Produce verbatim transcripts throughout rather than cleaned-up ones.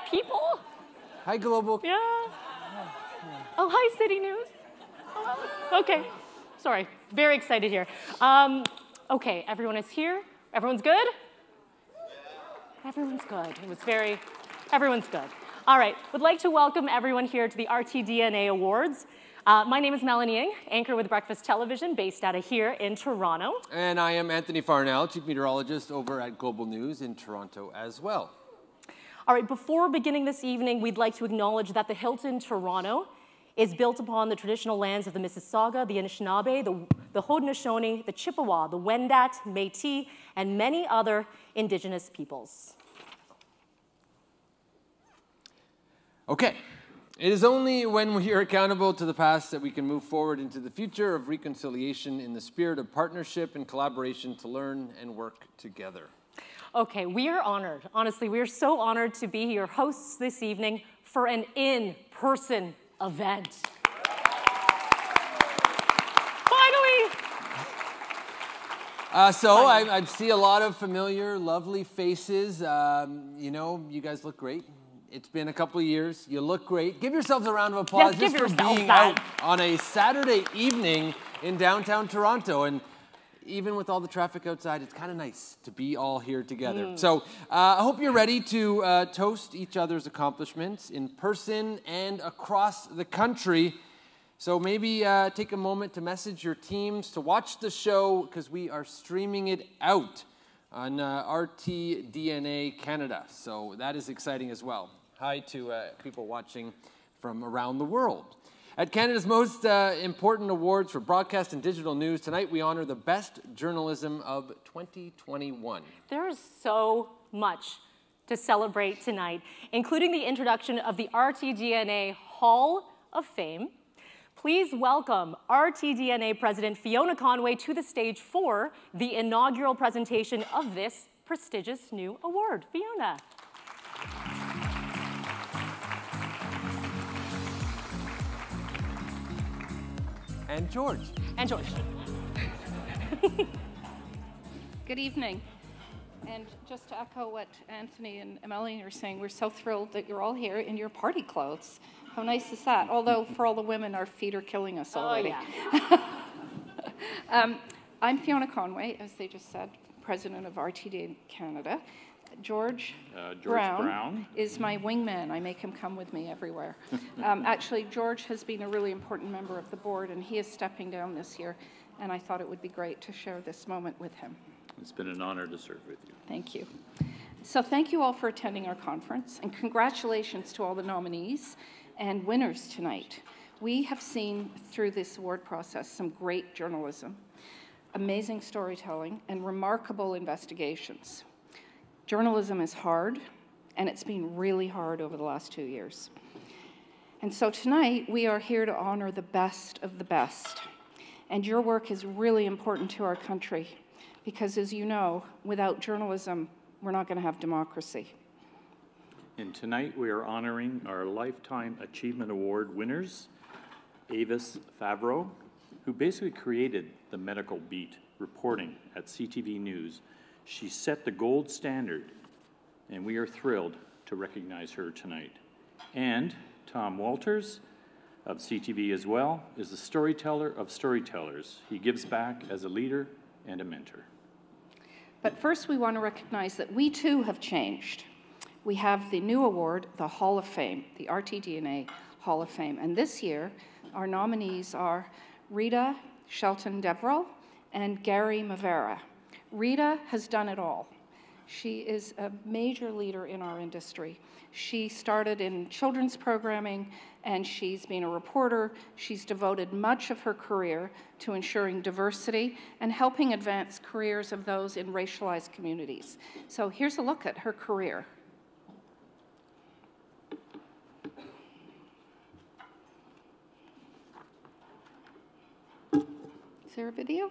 people? Hi, Global. Yeah. Oh, hi, City News. Hello. Okay. Sorry. Very excited here. Um, okay, everyone is here. Everyone's good? Everyone's good. It was very, everyone's good. All right. Would like to welcome everyone here to the R T D N A Awards. Uh, my name is Melanie Ng, anchor with Breakfast Television, based out of here in Toronto. And I am Anthony Farnell, chief meteorologist over at Global News in Toronto as well. All right, before beginning this evening, we'd like to acknowledge that the Hilton Toronto is built upon the traditional lands of the Mississauga, the Anishinaabe, the, the Haudenosaunee, the Chippewa, the Wendat, Métis, and many other Indigenous peoples. Okay. It is only when we are accountable to the past that we can move forward into the future of reconciliation in the spirit of partnership and collaboration to learn and work together. Okay, we are honored. Honestly, we are so honored to be your hosts this evening for an in-person event. Finally! Uh, so I, I see a lot of familiar, lovely faces. Um, you know, you guys look great. It's been a couple of years. You look great. Give yourselves a round of applause yes, just for being that. out on a Saturday evening in downtown Toronto. And even with all the traffic outside, it's kind of nice to be all here together. Mm. So uh, I hope you're ready to uh, toast each other's accomplishments in person and across the country. So maybe uh, take a moment to message your teams to watch the show, because we are streaming it out on uh, R T D N A Canada. So that is exciting as well. Hi to uh, people watching from around the world. At Canada's most uh, important awards for broadcast and digital news, tonight we honor the best journalism of twenty twenty-one. There is so much to celebrate tonight, including the introduction of the R T D N A Hall of Fame. Please welcome R T D N A President Fiona Conway to the stage for the inaugural presentation of this prestigious new award. Fiona. And George. And George. Good evening. And just to echo what Anthony and Melanie are saying, we're so thrilled that you're all here in your party clothes. How nice is that? Although for all the women, our feet are killing us already. Oh, yeah. um, I'm Fiona Conway, as they just said, president of R T D N A Canada. George, uh, George Brown, Brown is my wingman. I make him come with me everywhere. um, actually, George has been a really important member of the board, and he is stepping down this year, and I thought it would be great to share this moment with him. It's been an honor to serve with you. Thank you. So thank you all for attending our conference, and congratulations to all the nominees and winners tonight. We have seen through this award process some great journalism, amazing storytelling, and remarkable investigations. Journalism is hard, and it's been really hard over the last two years. And so tonight, we are here to honor the best of the best. And your work is really important to our country, because as you know, without journalism, we're not going to have democracy. And tonight, we are honoring our Lifetime Achievement Award winners, Avis Favreau, who basically created the medical beat reporting at C T V News. She set the gold standard, and we are thrilled to recognize her tonight. And Tom Walters of C T V as well is the storyteller of storytellers. He gives back as a leader and a mentor. But first, we want to recognize that we too have changed. We have the new award, the Hall of Fame, the R T D N A Hall of Fame. And this year, our nominees are Rita Shelton-Deverell and Gary Mavera. Rita has done it all. She is a major leader in our industry. She started in children's programming, and she's been a reporter. She's devoted much of her career to ensuring diversity and helping advance careers of those in racialized communities. So here's a look at her career. Is there a video?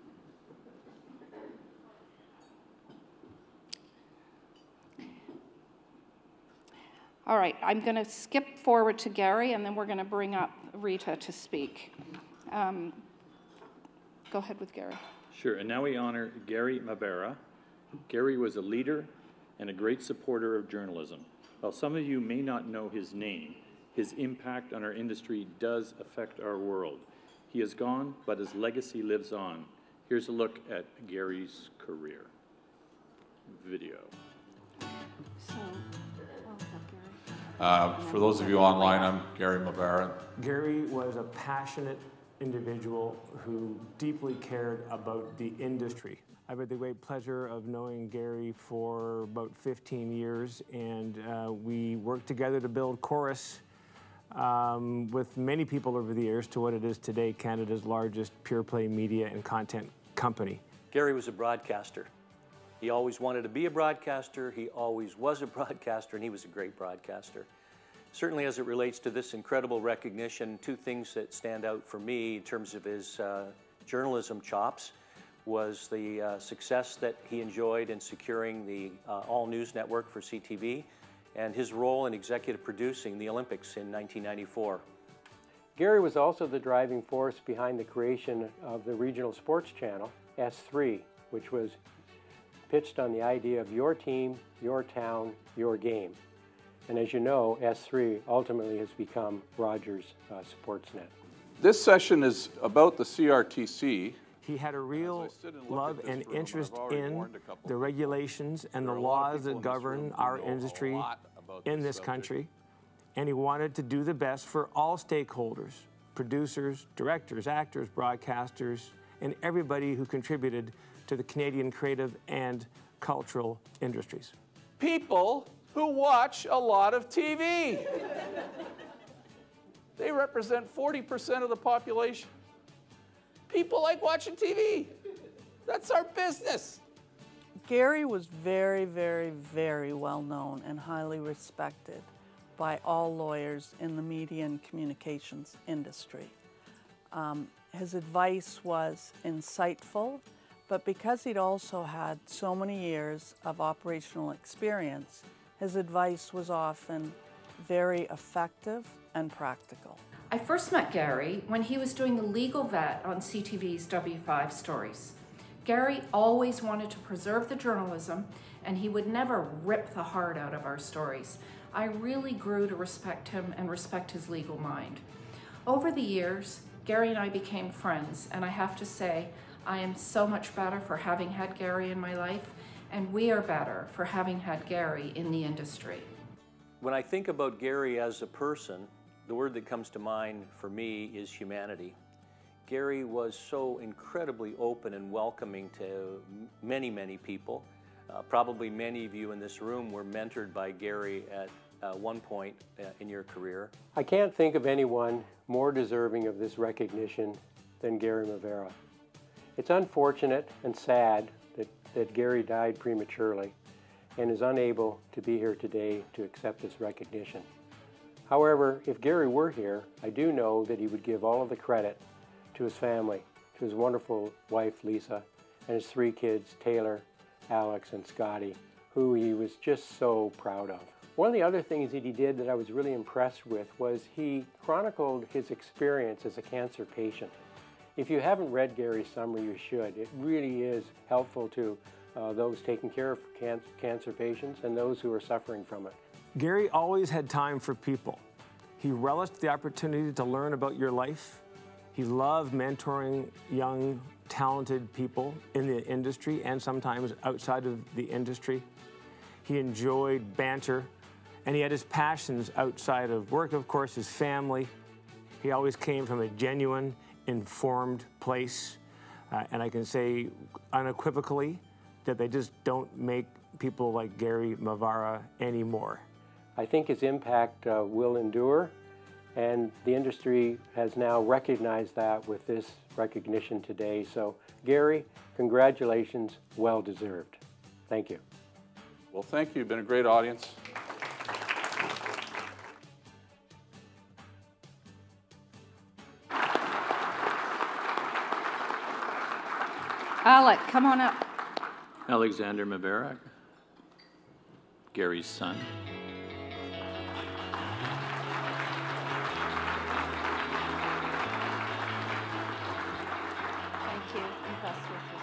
All right, I'm going to skip forward to Gary, and then we're going to bring up Rita to speak. Um, go ahead with Gary. Sure, and now we honor Gary Mavera. Gary was a leader and a great supporter of journalism. While some of you may not know his name, his impact on our industry does affect our world. He is gone, but his legacy lives on. Here's a look at Gary's career. Video. So, welcome, Gary. Uh, for those of you online, I'm Gary Mavara. Gary was a passionate individual who deeply cared about the industry. I've had the great pleasure of knowing Gary for about fifteen years, and uh, we worked together to build Chorus um, with many people over the years to what it is today, Canada's largest pure-play media and content company. Gary was a broadcaster. He always wanted to be a broadcaster, he always was a broadcaster, and he was a great broadcaster. Certainly as it relates to this incredible recognition, two things that stand out for me in terms of his uh, journalism chops was the uh, success that he enjoyed in securing the uh, All News Network for C T V and his role in executive producing the Olympics in nineteen ninety-four. Gary was also the driving force behind the creation of the regional sports channel, S three, which was pitched on the idea of your team, your town, your game. And as you know, S three ultimately has become Rogers uh, Sportsnet. This session is about the C R T C. He had a real sit and look love at this and room, interest I've already in warned a couple the people. regulations and the There are a lot of laws people that in this room govern who our know a industry lot about in this this subject. country. And he wanted to do the best for all stakeholders, producers, directors, actors, broadcasters, and everybody who contributed to the Canadian creative and cultural industries. People who watch a lot of T V. They represent forty percent of the population. People like watching T V. That's our business. Gary was very, very, very well known and highly respected by all lawyers in the media and communications industry. Um, his advice was insightful, but because he'd also had so many years of operational experience, his advice was often very effective and practical. I first met Gary when he was doing the legal vet on C T V's W five Stories. Gary always wanted to preserve the journalism, and he would never rip the heart out of our stories. I really grew to respect him and respect his legal mind. Over the years, Gary and I became friends, and I have to say, I am so much better for having had Gary in my life, and we are better for having had Gary in the industry. When I think about Gary as a person, the word that comes to mind for me is humanity. Gary was so incredibly open and welcoming to many, many people. Uh, probably many of you in this room were mentored by Gary at uh, one point uh, in your career. I can't think of anyone more deserving of this recognition than Gary Mavara. It's unfortunate and sad that, that Gary died prematurely and is unable to be here today to accept this recognition. However, if Gary were here, I do know that he would give all of the credit to his family, to his wonderful wife, Lisa, and his three kids, Taylor, Alex, and Scotty, who he was just so proud of. One of the other things that he did that I was really impressed with was he chronicled his experience as a cancer patient. If you haven't read Gary's summary, you should. It really is helpful to uh, those taking care of can cancer patients and those who are suffering from it. Gary always had time for people. He relished the opportunity to learn about your life. He loved mentoring young, talented people in the industry and sometimes outside of the industry. He enjoyed banter, and he had his passions outside of work, of course, his family. He always came from a genuine, informed place, uh, and I can say unequivocally that they just don't make people like Gary Mavara anymore. I think his impact uh, will endure, and the industry has now recognized that with this recognition today. So, Gary, congratulations, well deserved. Thank you. Well, thank you. You've been a great audience. Alec, come on up. Alexander Mavara, Gary's son. Thank you. And best wishes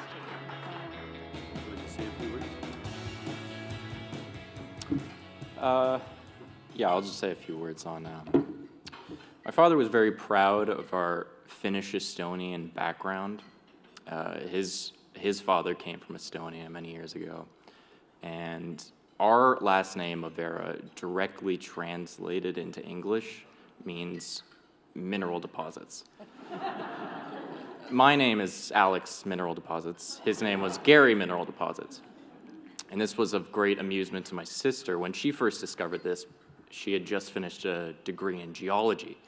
to you. Would you say a few words? Uh, yeah, I'll just say a few words on. Um, my father was very proud of our Finnish Estonian background. Uh, his his father came from Estonia many years ago, and our last name, Avera, directly translated into English means mineral deposits. My name is Alex Mineral Deposits. His name was Gary Mineral Deposits. And this was of great amusement to my sister. When she first discovered this, she had just finished a degree in geology.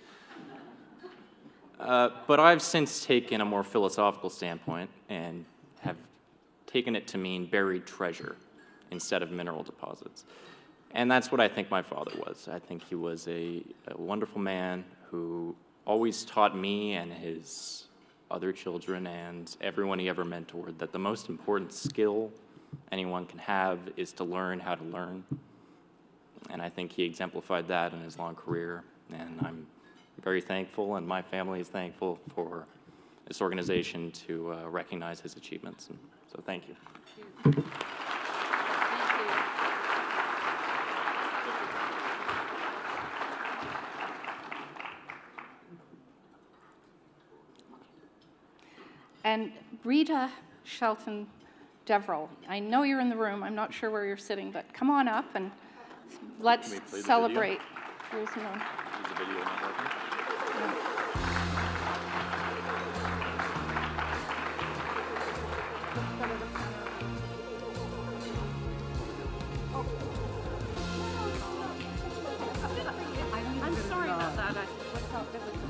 Uh, but I've since taken a more philosophical standpoint and have taken it to mean buried treasure instead of mineral deposits. And that's what I think my father was. I think he was a, a wonderful man who always taught me and his other children and everyone he ever mentored that the most important skill anyone can have is to learn how to learn. And I think he exemplified that in his long career. And I'm very thankful, and my family is thankful for this organization to uh, recognize his achievements. And so thank you. Thank you. And Rita Shelton Deverell, I know you're in the room. I'm not sure where you're sitting, but come on up and let's celebrate. Here's one. Is the video not working? I'm sorry about that. I, let's help everybody.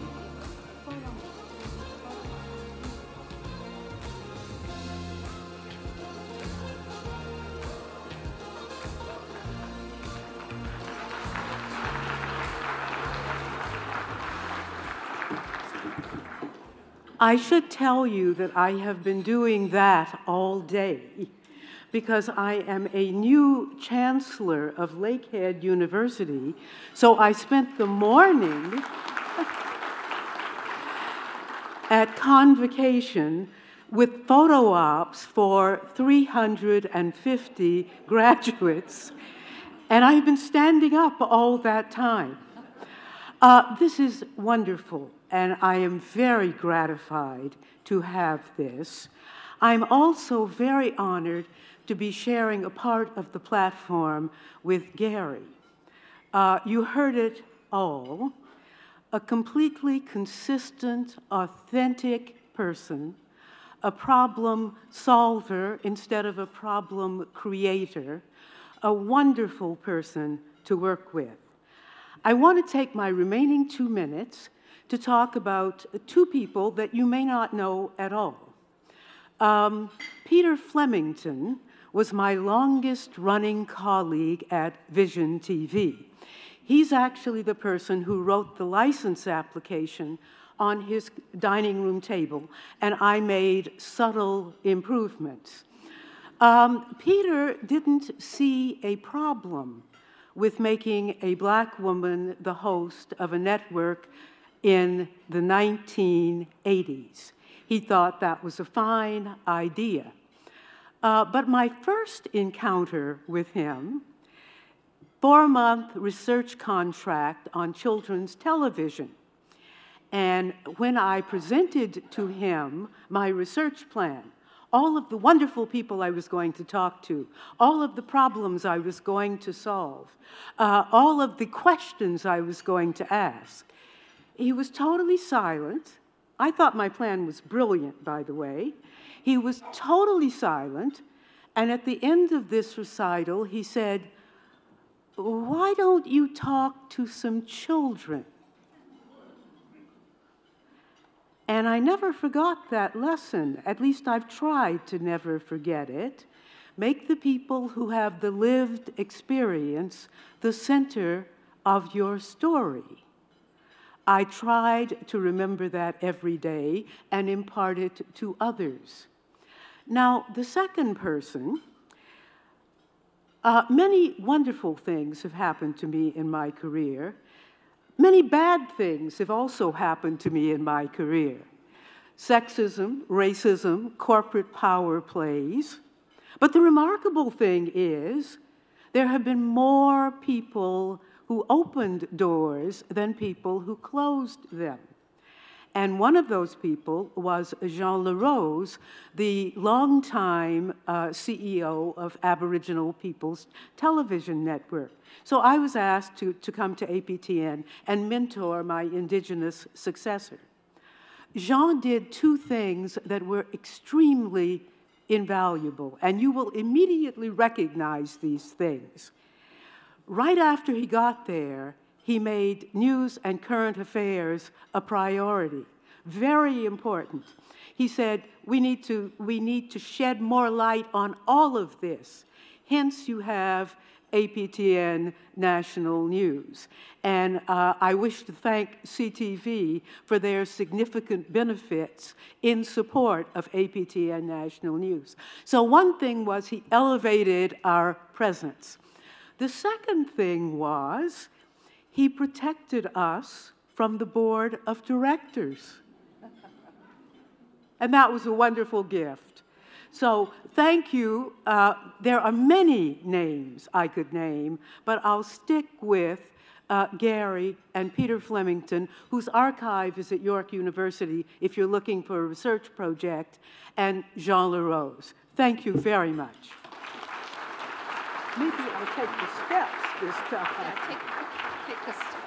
I should tell you that I have been doing that all day because I am a new chancellor of Lakehead University, so I spent the morning at convocation with photo ops for three hundred fifty graduates, and I've been standing up all that time. Uh, this is wonderful, and I am very gratified to have this. I'm also very honored to be sharing a part of the platform with Gary. Uh, you heard it all. A completely consistent, authentic person, a problem solver instead of a problem creator, a wonderful person to work with. I want to take my remaining two minutes to talk about two people that you may not know at all. Um, Peter Flemington was my longest running colleague at Vision T V. He's actually the person who wrote the license application on his dining room table, and I made subtle improvements. Um, Peter didn't see a problem with making a black woman the host of a network in the nineteen eighties. He thought that was a fine idea. Uh, but my first encounter with him, four-month research contract on children's television. And when I presented to him my research plan, all of the wonderful people I was going to talk to, all of the problems I was going to solve, uh, all of the questions I was going to ask, he was totally silent. I thought my plan was brilliant, by the way. He was totally silent, and at the end of this recital, he said, "Why don't you talk to some children?" And I never forgot that lesson. At least I've tried to never forget it. Make the people who have the lived experience the center of your story. I tried to remember that every day and impart it to others. Now, the second person, uh, many wonderful things have happened to me in my career. Many bad things have also happened to me in my career. Sexism, racism, corporate power plays. But the remarkable thing is, there have been more people who opened doors than people who closed them. And one of those people was Jean LaRose, the longtime uh, C E O of Aboriginal People's Television Network. So I was asked to, to come to A P T N and mentor my Indigenous successor. Jean did two things that were extremely invaluable, and you will immediately recognize these things. Right after he got there, he made news and current affairs a priority. Very important. He said, we need to, we need to shed more light on all of this. Hence, you have A P T N National News. And uh, I wish to thank C T V for their significant benefits in support of A P T N National News. So one thing was he elevated our presence. The second thing was he protected us from the board of directors. And that was a wonderful gift. So thank you. Uh, there are many names I could name, but I'll stick with uh, Gary and Peter Flemington, whose archive is at York University if you're looking for a research project, and Jean LaRose. Thank you very much. Maybe I'll take the steps this time. Yeah, take, take the steps.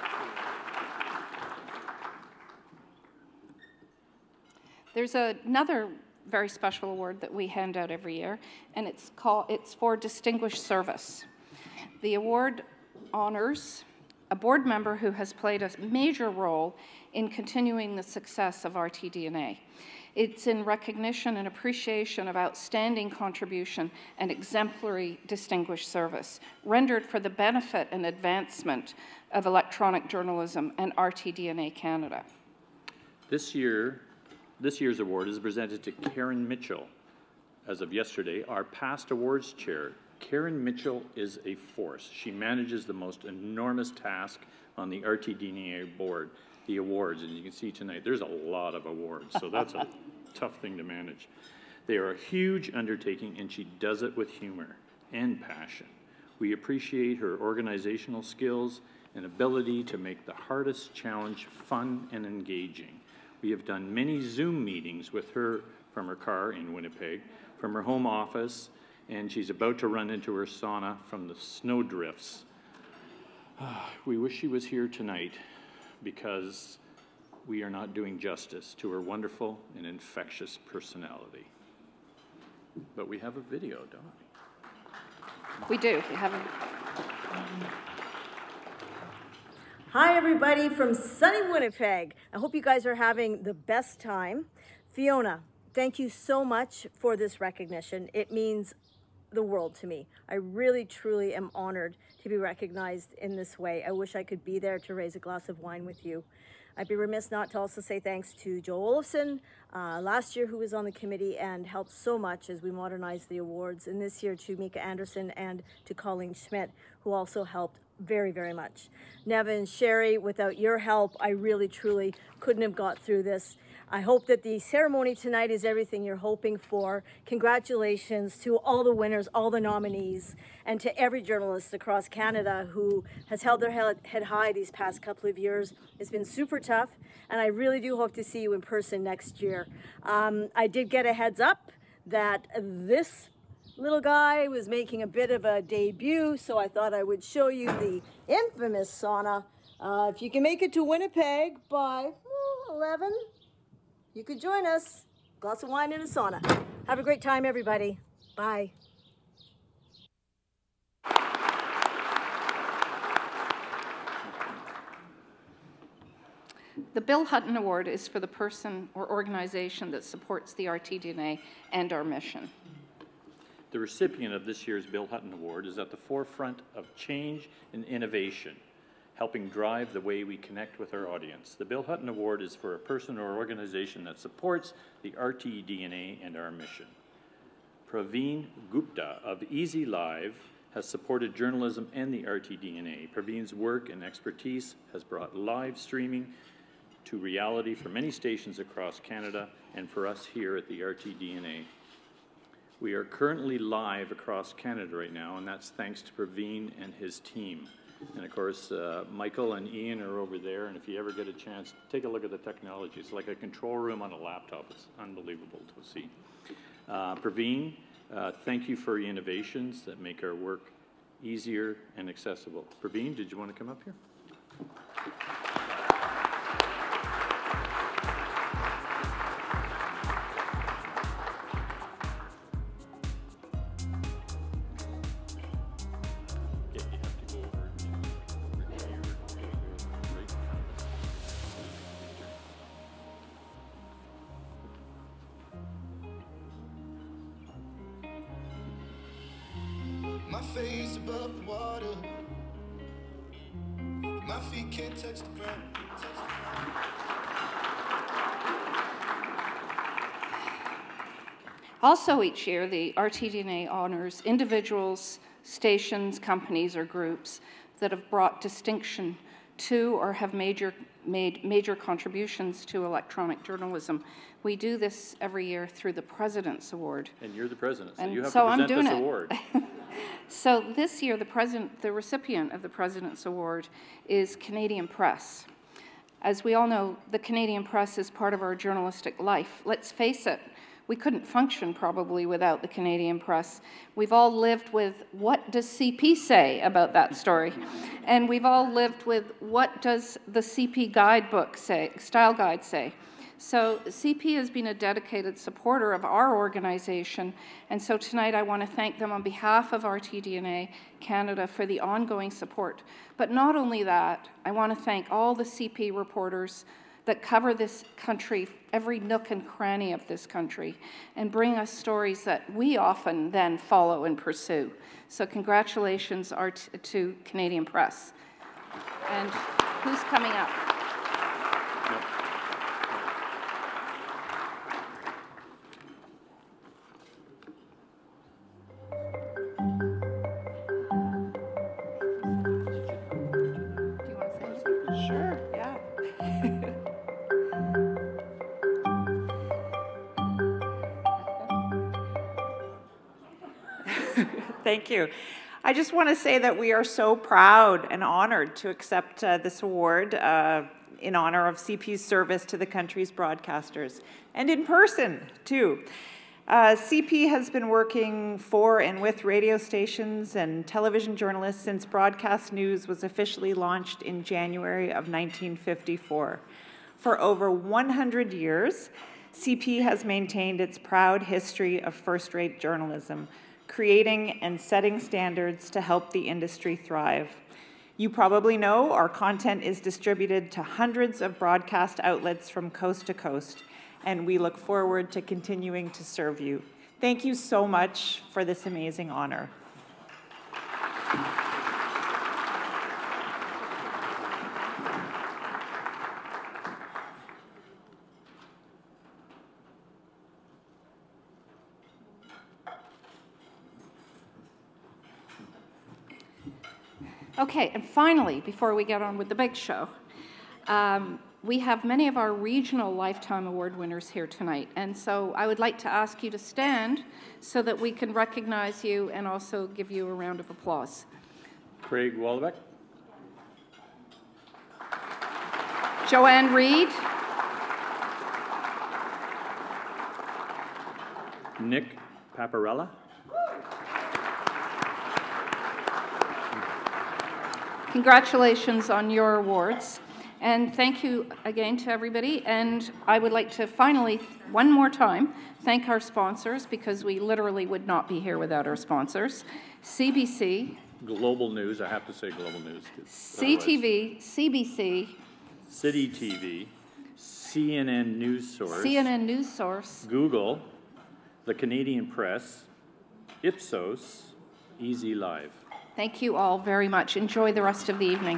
There's another very special award that we hand out every year, and it's called it's for distinguished service. The award honors a board member who has played a major role in continuing the success of R T D N A. It's in recognition and appreciation of outstanding contribution and exemplary distinguished service rendered for the benefit and advancement of electronic journalism and R T D N A Canada. This year, this year's award is presented to Karen Mitchell. As of yesterday, our past awards chair. Karen Mitchell is a force. She manages the most enormous task on the R T D N A board, the awards, and you can see tonight there's a lot of awards, so that's a tough thing to manage. They are a huge undertaking, and she does it with humor and passion. We appreciate her organizational skills and ability to make the hardest challenge fun and engaging. We have done many Zoom meetings with her from her car in Winnipeg, from her home office, and she's about to run into her sauna from the snow drifts. We wish she was here tonight because we are not doing justice to her wonderful and infectious personality. But we have a video, don't we? We do. We have a... Hi, everybody from sunny Winnipeg. I hope you guys are having the best time. Fiona, thank you so much for this recognition. It means the world to me. I really, truly am honored to be recognized in this way. I wish I could be there to raise a glass of wine with you. I'd be remiss not to also say thanks to Joe Olofsson, uh, last year who was on the committee and helped so much as we modernized the awards, and this year to Mika Anderson and to Colleen Schmidt, who also helped very, very much. Nevin, Sherry, without your help, I really, truly couldn't have got through this. I hope that the ceremony tonight is everything you're hoping for. Congratulations to all the winners, all the nominees, and to every journalist across Canada who has held their head high these past couple of years. It's been super tough, and I really do hope to see you in person next year. Um, I did get a heads up that this little guy was making a bit of a debut, so I thought I would show you the infamous sauna. Uh, if you can make it to Winnipeg by oh, eleven, you could join us. Glass of wine and a sauna. Have a great time, everybody. Bye. The Bill Hutton Award is for the person or organization that supports the R T D N A and our mission. The recipient of this year's Bill Hutton Award is at the forefront of change and innovation, helping drive the way we connect with our audience. The Bill Hutton Award is for a person or organization that supports the R T D N A and our mission. Praveen Gupta of Easy Live has supported journalism and the R T D N A. Praveen's work and expertise has brought live streaming to reality for many stations across Canada and for us here at the R T D N A. We are currently live across Canada right now, and that's thanks to Praveen and his team. And of course, uh, Michael and Ian are over there, and if you ever get a chance, take a look at the technology. It's like a control room on a laptop. It's unbelievable to see. Uh, Praveen, uh, thank you for your innovations that make our work easier and accessible. Praveen, did you want to come up here? My face above the water, my feet can't touch the ground. Also each year, the R T D N A honors individuals, stations, companies, or groups that have brought distinction to or have major, made major contributions to electronic journalism. We do this every year through the President's Award. And you're the president, so And you have so to I'm present doing this it. award. So this year, the president, the recipient of the President's Award is Canadian Press. As we all know, the Canadian press is part of our journalistic life. Let's face it, we couldn't function probably without the Canadian press. We've all lived with, what does C P say about that story? And we've all lived with, what does the C P guidebook say, style guide say? So C P has been a dedicated supporter of our organization, and so tonight I want to thank them on behalf of R T D N A Canada for the ongoing support. But not only that, I want to thank all the C P reporters that cover this country, every nook and cranny of this country, and bring us stories that we often then follow and pursue. So congratulations are t to Canadian Press. And who's coming up? Sure, yeah. Thank you. I just want to say that we are so proud and honored to accept uh, this award uh, in honor of C P's service to the country's broadcasters, and in person, too. Uh, C P has been working for and with radio stations and television journalists since broadcast news was officially launched in January of nineteen fifty-four. For over one hundred years, C P has maintained its proud history of first-rate journalism, creating and setting standards to help the industry thrive. You probably know our content is distributed to hundreds of broadcast outlets from coast to coast, and we look forward to continuing to serve you. Thank you so much for this amazing honor. Okay, and finally, before we get on with the big show, um, we have many of our regional Lifetime Award winners here tonight, and so I would like to ask you to stand so that we can recognize you and also give you a round of applause. Craig Wallabeck. Joanne Reed. Nick Paparella. Congratulations on your awards. And thank you again to everybody. And I would like to finally, one more time, thank our sponsors, because we literally would not be here without our sponsors. C B C. Global News, I have to say Global News. C T V, C B C. City T V, C N N News Source. C N N News Source. Google, the Canadian Press, Ipsos, Easy Live. Thank you all very much. Enjoy the rest of the evening.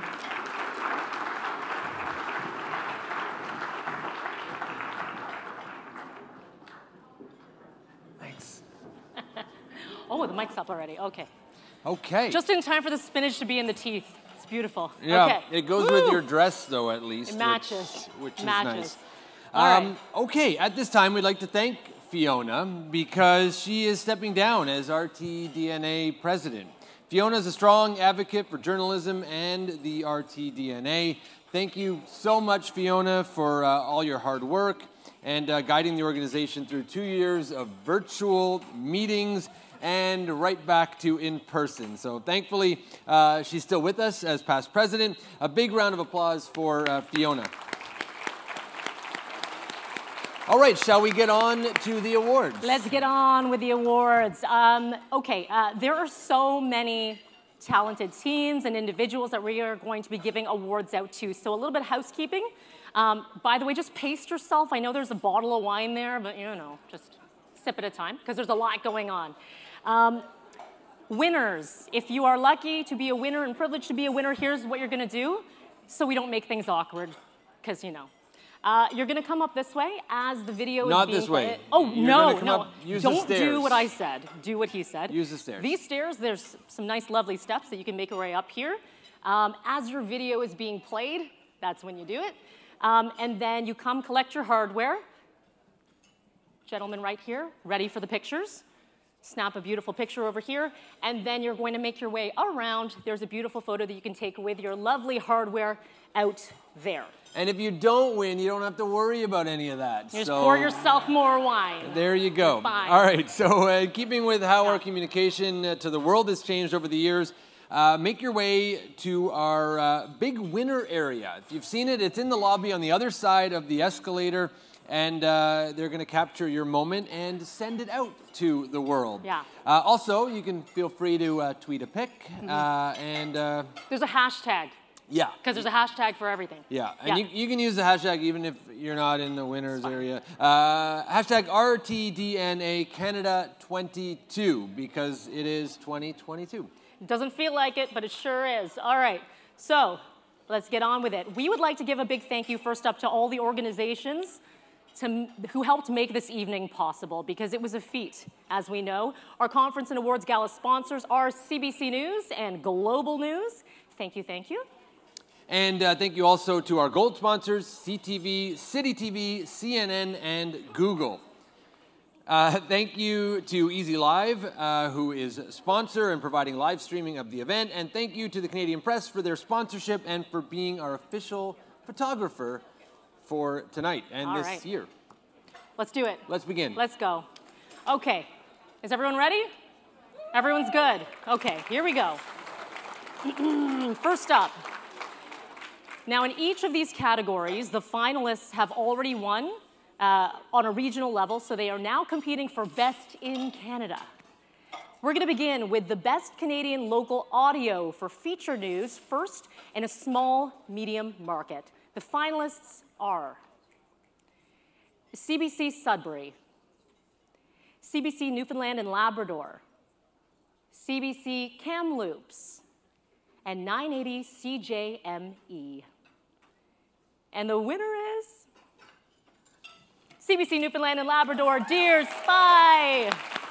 Thanks. Oh, the mic's up already. Okay. Okay. Just in time for the spinach to be in the teeth. It's beautiful. Yeah, okay. It goes Woo! with your dress, though, at least. It matches. Which, which matches. is nice. All Um, right. okay, at this time, we'd like to thank Fiona because she is stepping down as R T D N A president. Fiona is a strong advocate for journalism and the R T D N A. Thank you so much, Fiona, for uh, all your hard work and uh, guiding the organization through two years of virtual meetings and right back to in person. So thankfully, uh, she's still with us as past president. A big round of applause for uh, Fiona. All right, shall we get on to the awards? Let's get on with the awards. Um, okay, uh, there are so many talented teams and individuals that we are going to be giving awards out to. So a little bit of housekeeping. Um, by the way, just pace yourself. I know there's a bottle of wine there, but you know, just sip at a time because there's a lot going on. Um, winners, if you are lucky to be a winner and privileged to be a winner, here's what you're gonna do so we don't make things awkward, because you know. Uh, you're going to come up this way as the video Not is being this way. played. Oh, You're no, gonna come no. up, use Don't the stairs. do what I said. Do what he said. Use the stairs. These stairs, there's some nice, lovely steps that you can make your way up here. Um, as your video is being played, that's when you do it. Um, and then you come collect your hardware. Gentleman right here, ready for the pictures. Snap a beautiful picture over here, and then you're going to make your way around. There's a beautiful photo that you can take with your lovely hardware out there. And if you don't win, you don't have to worry about any of that. Just so, pour yourself more wine. There you go. Fine. All right, so uh, keeping with how our communication uh, to the world has changed over the years, uh, make your way to our uh, big winner area. If you've seen it, it's in the lobby on the other side of the escalator, and uh, they're going to capture your moment and send it out to the world. Yeah. Uh, also, you can feel free to uh, tweet a pic, Mm-hmm. uh, and uh, There's a hashtag. yeah. Because there's a hashtag for everything. Yeah, and Yeah. You, you can use the hashtag even if you're not in the winners area. Uh, hashtag R T D N A Canada twenty-two, because it is twenty twenty-two. It doesn't feel like it, but it sure is. All right, so let's get on with it. We would like to give a big thank you first up to all the organizations to, who helped make this evening possible, because it was a feat, as we know. Our conference and awards gala sponsors are C B C News and Global News. Thank you, thank you. And uh, thank you also to our gold sponsors, C T V, City T V, C N N, and Google. Uh, thank you to Easy Live, uh, who is a sponsor and providing live streaming of the event. And thank you to the Canadian Press for their sponsorship and for being our official photographer for tonight and All this right. year. Let's do it. Let's begin. Let's go. Okay, is everyone ready? Everyone's good. Okay, here we go. First up. Now, in each of these categories, the finalists have already won uh, on a regional level, so they are now competing for Best in Canada. We're going to begin with the Best Canadian Local Audio for feature news, first in a small, medium market. The finalists are C B C Sudbury, C B C Newfoundland and Labrador, C B C Kamloops, and nine eighty C J M E. And the winner is C B C Newfoundland and Labrador, Dear Spy.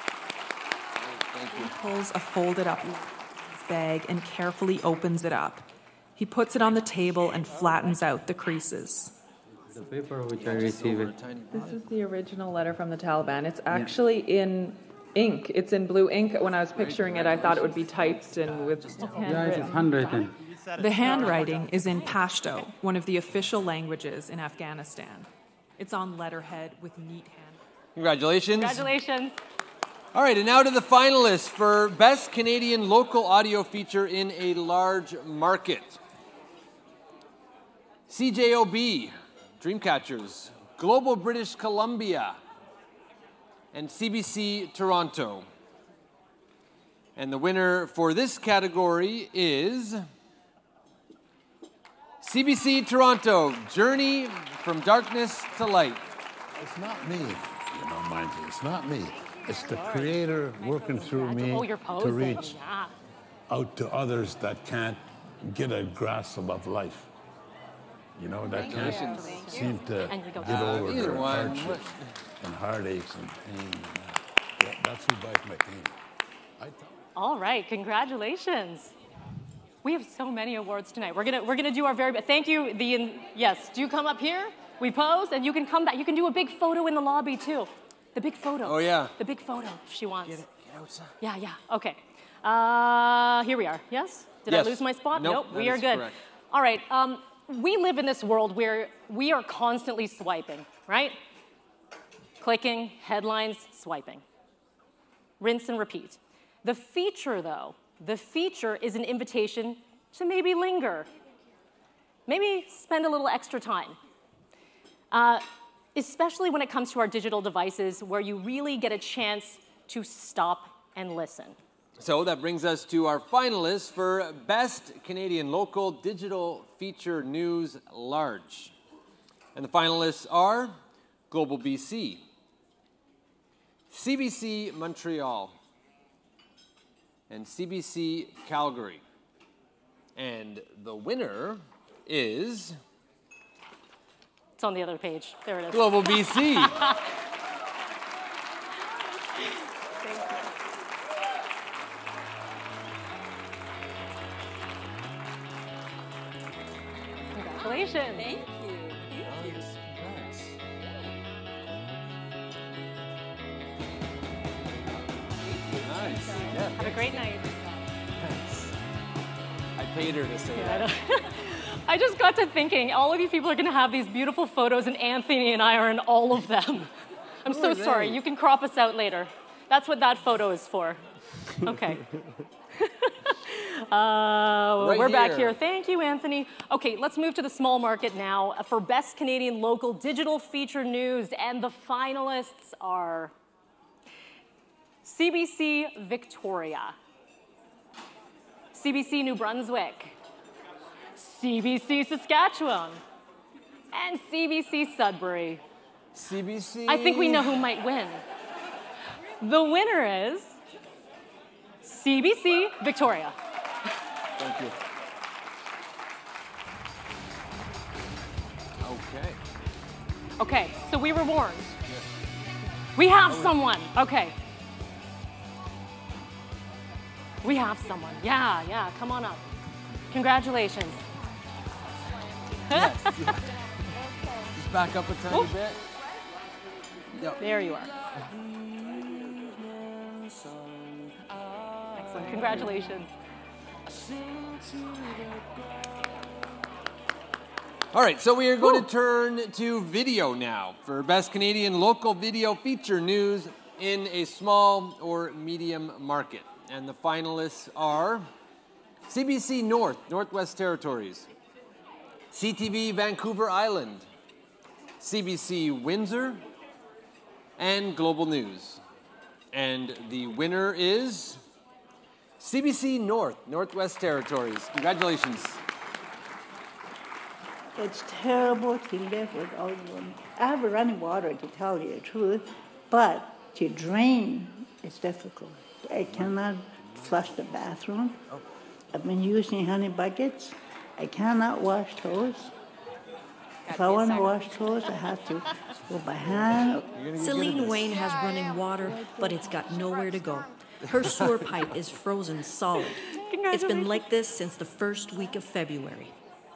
He pulls a folded up bag and carefully opens it up. He puts it on the table and flattens out the creases. The paper which I received. This is the original letter from the Taliban. It's actually in ink. It's in blue ink. When I was picturing it, I thought it would be typed and with Yeah, it is handwritten. The handwriting is in Pashto, one of the official languages in Afghanistan. It's on letterhead with neat hand. Congratulations. Congratulations. All right, and now to the finalists for Best Canadian Local Audio Feature in a Large Market. C J O B, Dreamcatchers, Global British Columbia, and C B C Toronto. And the winner for this category is C B C Toronto, Journey from Darkness to Light. It's not me, you know, mind you. It's not me. It's the Creator working through me Oh, you're to posing. reach Yeah. out to others that can't get a grasp of life. You know, that can't Congratulations. seem to And we go get to- over Uh, either their one. hardships and heartaches and pain. And that. Yeah, that's who buys my pain. I thought. All right, congratulations. We have so many awards tonight. We're gonna we're gonna do our very best. Thank you. The yes, do you come up here? We pose, and you can come back. You can do a big photo in the lobby too. The big photo. Oh, yeah. The big photo if she wants. Get it, get outside. Yeah, yeah. Okay. Uh, here we are. Yes? Did Yes. I lose my spot? Nope, we that are is good. correct. All right. Um, we live in this world where we are constantly swiping, right? Clicking, headlines, swiping. Rinse and repeat. The feature, though, the feature is an invitation to maybe linger. Maybe spend a little extra time. Uh, especially when it comes to our digital devices, where you really get a chance to stop and listen. So that brings us to our finalists for Best Canadian Local Digital Feature News Large. And the finalists are Global B C, C B C Montreal, and C B C Calgary. And the winner is... It's on the other page. There it is. Global B C. Congratulations. Thank you. Thank you. Nice. Yeah. Have a great night. Thanks. I paid her to say Yeah, I that. know. I just got to thinking, all of you people are going to have these beautiful photos, and Anthony and I are in all of them. I'm Who so are sorry. they? You can crop us out later. That's what that photo is for. Okay. Uh, Right we're back here. here. Thank you, Anthony. Okay, let's move to the small market now for Best Canadian Local Digital Feature News. And the finalists are C B C Victoria, C B C New Brunswick, C B C Saskatchewan, and C B C Sudbury. C B C... I think we know who might win. The winner is C B C Victoria. Thank you. Okay. Okay, so we were warned. We have someone. Okay. We have someone. Yeah, yeah, come on up. Congratulations. Yes. Yeah. Just back up a tiny Ooh. bit. Yep. There you are. Excellent. Congratulations. All right, so we are going to turn to video now for Best Canadian Local Video Feature News in a small or medium market. And the finalists are C B C North, Northwest Territories, C T V Vancouver Island, C B C Windsor, and Global News. And the winner is C B C North, Northwest Territories. Congratulations. It's terrible to live without one. I have running water, to tell you the truth, but to drain is difficult. I cannot flush the bathroom. I've been using honey buckets. I cannot wash toes. If I want to wash toes, I have to go by hand. Celine Wayne has running water, but it's got nowhere to go. Her sewer pipe is frozen solid. It's been like this since the first week of February.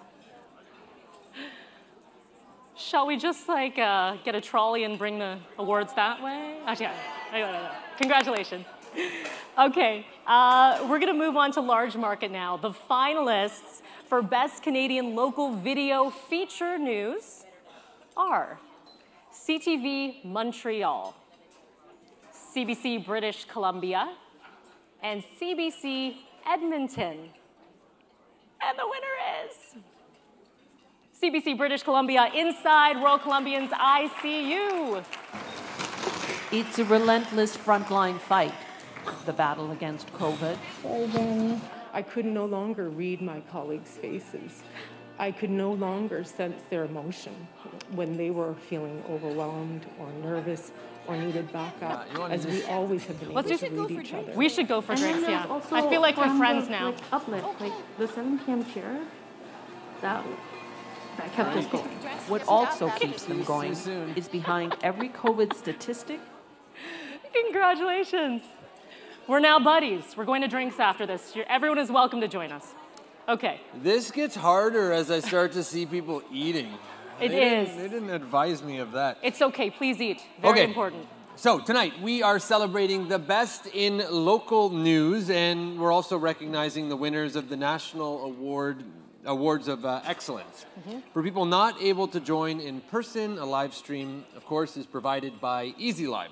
Shall we just like uh, get a trolley and bring the awards that way? Actually, yeah. Anyway, no, no. Congratulations. Okay, uh, we're gonna move on to large market now. The finalists for Best Canadian Local Video Feature News are C T V Montreal, C B C British Columbia, and C B C Edmonton. And the winner is C B C British Columbia. Inside Royal Columbians, I see you. It's a relentless frontline fight, the battle against COVID. When I could no longer read my colleagues' faces. I could no longer sense their emotion when they were feeling overwhelmed or nervous or needed backup, Uh, as we always have been able Let's to just read each other. We should go for And drinks, then yeah. there's also I feel like we're from friends the, now. Like uplift, like the seven p m chair, that that kept us going. What also keeps them going is behind every COVID statistic. Congratulations. We're now buddies. We're going to drinks after this. You're, everyone is welcome to join us. Okay. This gets harder as I start to see people eating. It They is. didn't- They didn't advise me of that. It's okay. Please eat. Very Okay. important. So tonight we are celebrating the best in local news, and we're also recognizing the winners of the National Award Awards of uh, Excellence. Mm-hmm. For people not able to join in person, a live stream, of course, is provided by Easy Live.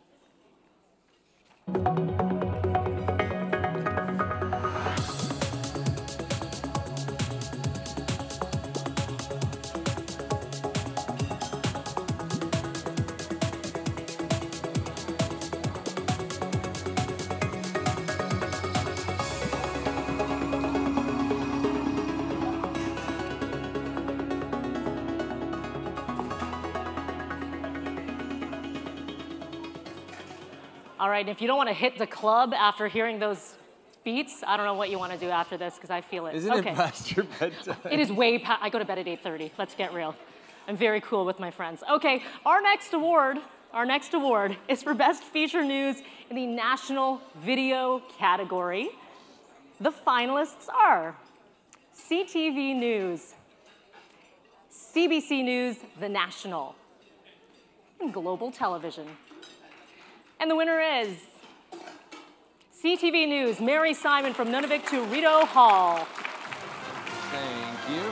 All right, if you don't want to hit the club after hearing those beats, I don't know what you want to do after this because I feel it. Isn't okay. it past your bedtime? It is way past. I go to bed at eight thirty. Let's get real. I'm very cool with my friends. Okay, our next award, our next award is for Best Feature News in the National Video category. The finalists are C T V News, C B C News, The National, and Global Television. And the winner is C T V News, Mary Simon from Nunavut to Rideau Hall. Thank you.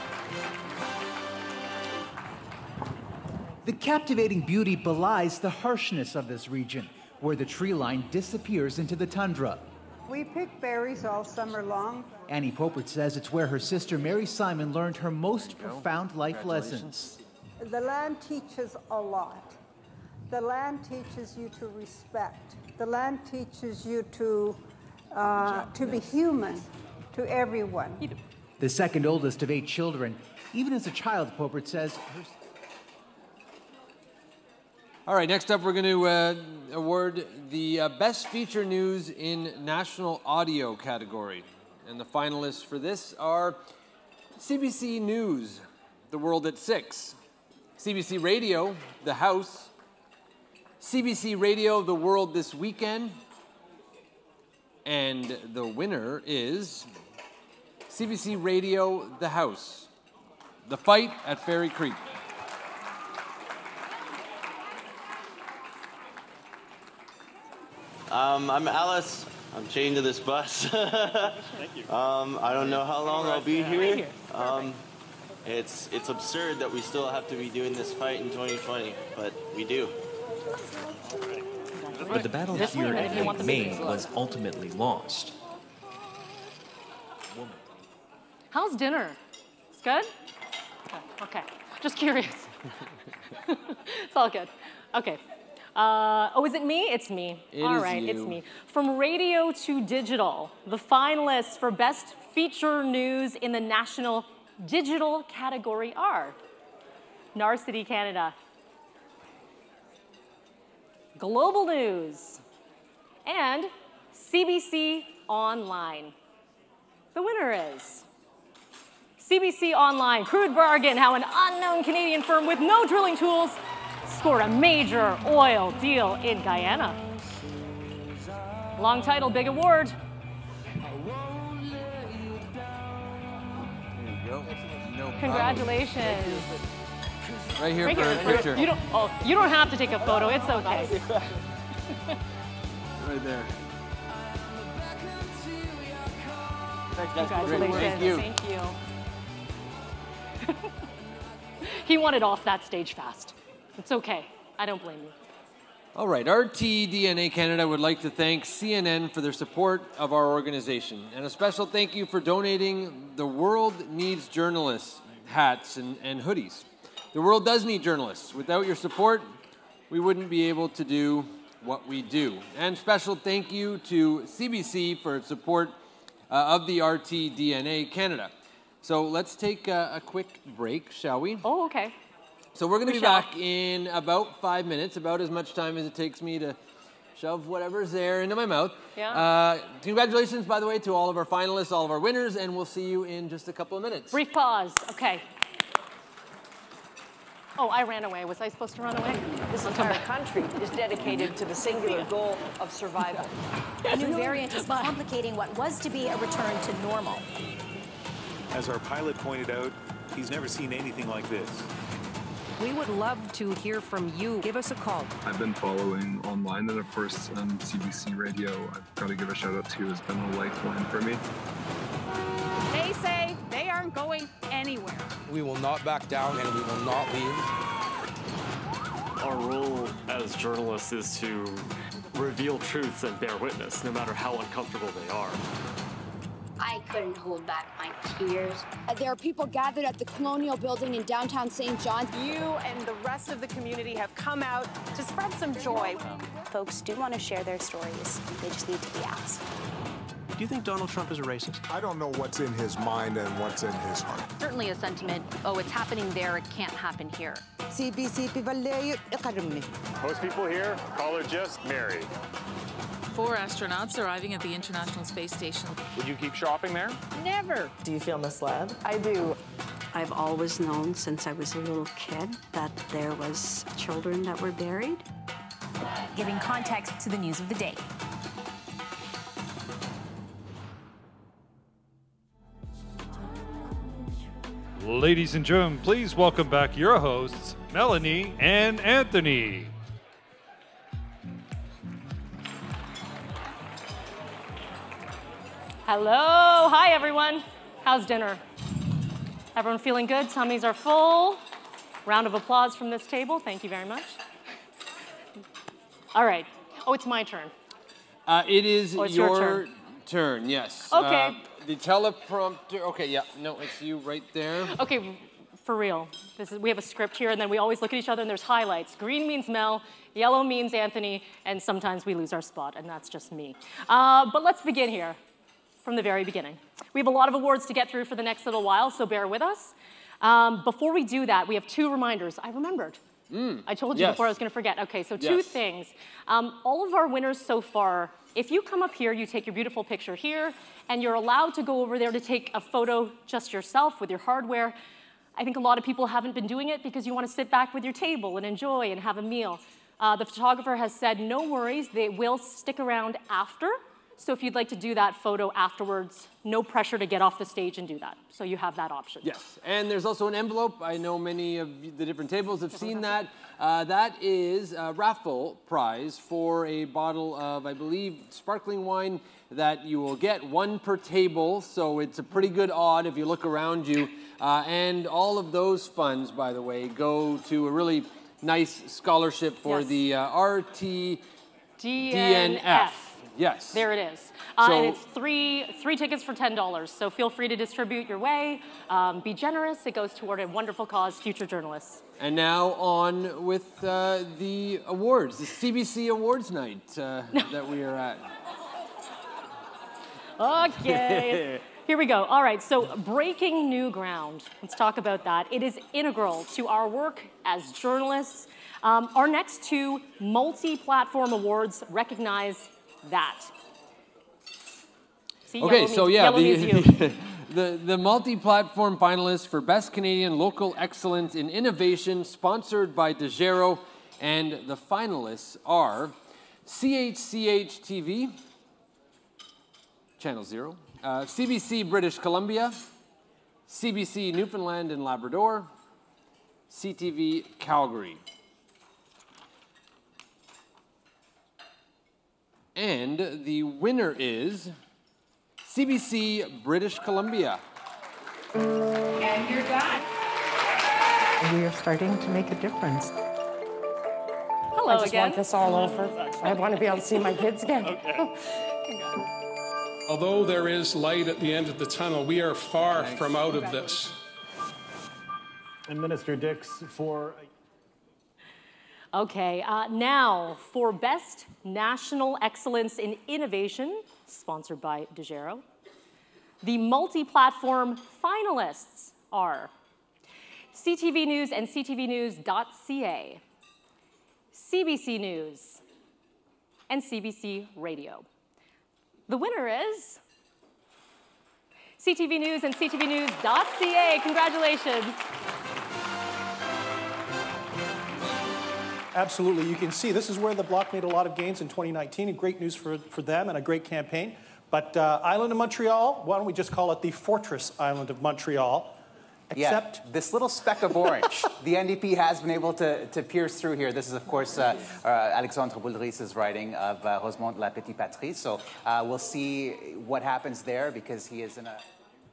The captivating beauty belies the harshness of this region, where the tree line disappears into the tundra. We pick berries all summer long. Annie Popert says it's where her sister Mary Simon learned her most profound life lessons. The land teaches a lot. The land teaches you to respect. The land teaches you to, uh, to be human to everyone. The second oldest of eight children, even as a child, Popert says. Her... All right, next up we're going to uh, award the uh, Best Feature News in National Audio category. And the finalists for this are C B C News, The World at Six, C B C Radio, The House, C B C Radio, The World This Weekend, and the winner is C B C Radio, The House, The Fight at Fairy Creek. Um, I'm Alice. I'm chained to this bus. Thank you. Um, I don't know how long I'll be here. Um, it's it's absurd that we still have to be doing this fight in twenty twenty, but we do. But the battle here at Lake Maine was ultimately lost. How's dinner? It's good? Okay, okay. Just curious. It's all good. Okay. Uh, oh, is it me? It's me. It all is right, you. it's me. From radio to digital, the finalists for Best Feature News in the National Digital category are Narcity Canada, Global News, and C B C Online. The winner is C B C Online, Crude Bargain, how an unknown Canadian firm with no drilling tools scored a major oil deal in Guyana. Long title, big award. There you go. No Congratulations. problem. Right here Right for here, a for- picture. You don't, oh, you don't have to take a photo, it's okay. Right there. Congratulations. Thank you. Thank you. He wanted off that stage fast. It's okay. I don't blame you. All right, R T D N A Canada would like to thank C N N for their support of our organization. And a special thank you for donating the World Needs Journalists hats and, and hoodies. The world does need journalists. Without your support, we wouldn't be able to do what we do. And special thank you to C B C for its support uh, of the R T D N A Canada. So let's take a, a quick break, shall we? Oh, okay. So we're going to We be shall. back in about five minutes, about as much time as it takes me to shove whatever's there into my mouth. Yeah. Uh, congratulations, by the way, to all of our finalists, all of our winners, and we'll see you in just a couple of minutes. Brief pause. Okay. Oh, I ran away. Was I supposed to run away? This entire country is dedicated to the singular goal of survival. A new variant is complicating what was to be a return to normal. As our pilot pointed out, he's never seen anything like this. We would love to hear from you. Give us a call. I've been following online, and of course on C B C Radio. I've got to give a shout out to you. It's been a lifeline for me. They say they aren't going anywhere. We will not back down, and we will not leave. Our role as journalists is to reveal truths and bear witness, no matter how uncomfortable they are. I couldn't hold back my tears. There are people gathered at the Colonial Building in downtown Saint John's. You and the rest of the community have come out to spread some joy. Folks do want to share their stories. They just need to be asked. Do you think Donald Trump is a racist? I don't know what's in his mind and what's in his heart. Certainly a sentiment, oh, it's happening there, it can't happen here. C B C Most people here call her just Mary. Four astronauts arriving at the International Space Station. Would you keep shopping there? Never. Do you feel misled? I do. I've always known since I was a little kid that there was children that were buried. Giving context to the news of the day. Ladies and gentlemen, please welcome back your hosts, Melanie and Anthony. Hello, hi everyone. How's dinner? Everyone feeling good? Tummies are full. Round of applause from this table. Thank you very much. All right. Oh, it's my turn. Uh, it is Oh, it's your, your turn. turn, yes. Okay. Uh, the teleprompter, okay, yeah, no, it's you right there. Okay, for real. This is, we have a script here, and then we always look at each other, and there's highlights. Green means Mel, yellow means Anthony, and sometimes we lose our spot, and that's just me. Uh, but let's begin here from the very beginning. We have a lot of awards to get through for the next little while, so bear with us. Um, before we do that, we have two reminders. I remembered. Mm, I told you yes. before I was going to forget. Okay, so two Yes. things. Um, all of our winners so far, if you come up here, you take your beautiful picture here, and you're allowed to go over there to take a photo just yourself with your hardware. I think a lot of people haven't been doing it because you want to sit back with your table and enjoy and have a meal. Uh, the photographer has said, no worries, they will stick around after. So if you'd like to do that photo afterwards, no pressure to get off the stage and do that. So you have that option. Yes, and there's also an envelope. I know many of the different tables have seen that. Uh, that is a raffle prize for a bottle of, I believe, sparkling wine that you will get, one per table. So it's a pretty good odd if you look around you. Uh, and all of those funds, by the way, go to a really nice scholarship for Yes. the uh, R T D D N N F. F. Yes. There it is. Uh, So- and it's three, three tickets for ten dollars. So feel free to distribute your way. Um, be generous. It goes toward a wonderful cause, future journalists. And now on with uh, the awards, the C B C Awards night uh, that we are at. Okay. Here we go. All right, so breaking new ground. Let's talk about that. It is integral to our work as journalists. Um, our next two multi-platform awards recognize that. See, Okay, yellow so means- yeah, yellow means you. the, the, the multi-platform finalists for Best Canadian Local Excellence in Innovation, sponsored by DeGero, and the finalists are C H C H T V, Channel Zero, uh, C B C British Columbia, C B C Newfoundland and Labrador, C T V Calgary. And the winner is C B C British Columbia. And you're done. We are starting to make a difference. Hello I just again. want this all over. I want to be able to see my kids again. Although there is light at the end of the tunnel, we are far from out of this. And Minister Dix, for Okay, uh, now for Best National Excellence in Innovation, sponsored by DeGero, the multi-platform finalists are C T V News and C T V news dot C A, C B C News, and C B C Radio. The winner is C T V News and C T V news dot C A. Congratulations. absolutely, you can see this is where the Bloc made a lot of gains in twenty nineteen, and great news for, for them and a great campaign. But uh, Island of Montreal, why don't we just call it the Fortress Island of Montreal? Except yeah, this little speck of orange, the N D P has been able to, to pierce through here. This is, of course, uh, uh, Alexandre Boulris' writing of uh, Rosemont La Petite Patrie. So uh, we'll see what happens there because he is in a...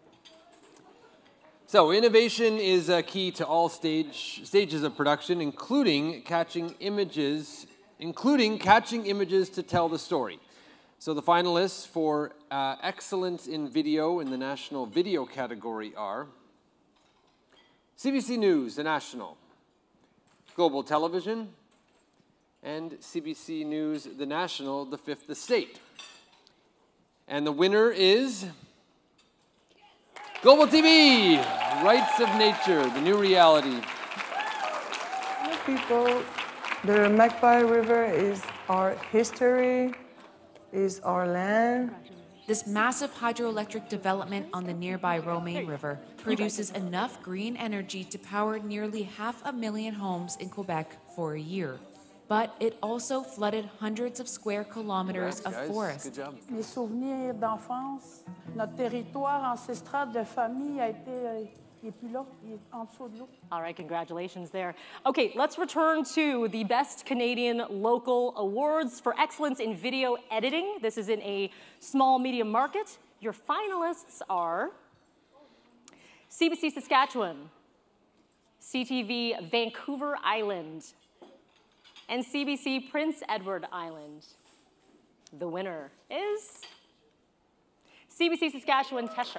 So innovation is a key to all stage, stages of production, including catching images, including catching images to tell the story. So the finalists for uh, excellence in video in the national video category are C B C News, the National, Global Television, and C B C News, the National, the Fifth Estate. And the winner is Global T V, Rights of Nature, the new reality. People, the Magpie River is our history, is our land. This massive hydroelectric development on the nearby Romaine River produces enough green energy to power nearly half a million homes in Quebec for a year. But it also flooded hundreds of square kilometers of forest. Good job. Mes souvenirs d'enfance, notre territoire ancestral de famille a été, il est plus là, il est en dessous de l'eau. All right, congratulations there. Okay, let's return to the Best Canadian Local Awards for Excellence in Video Editing. This is in a small medium market. Your finalists are C B C Saskatchewan, C T V Vancouver Island, and C B C Prince Edward Island. The winner is C B C Saskatchewan Tesha.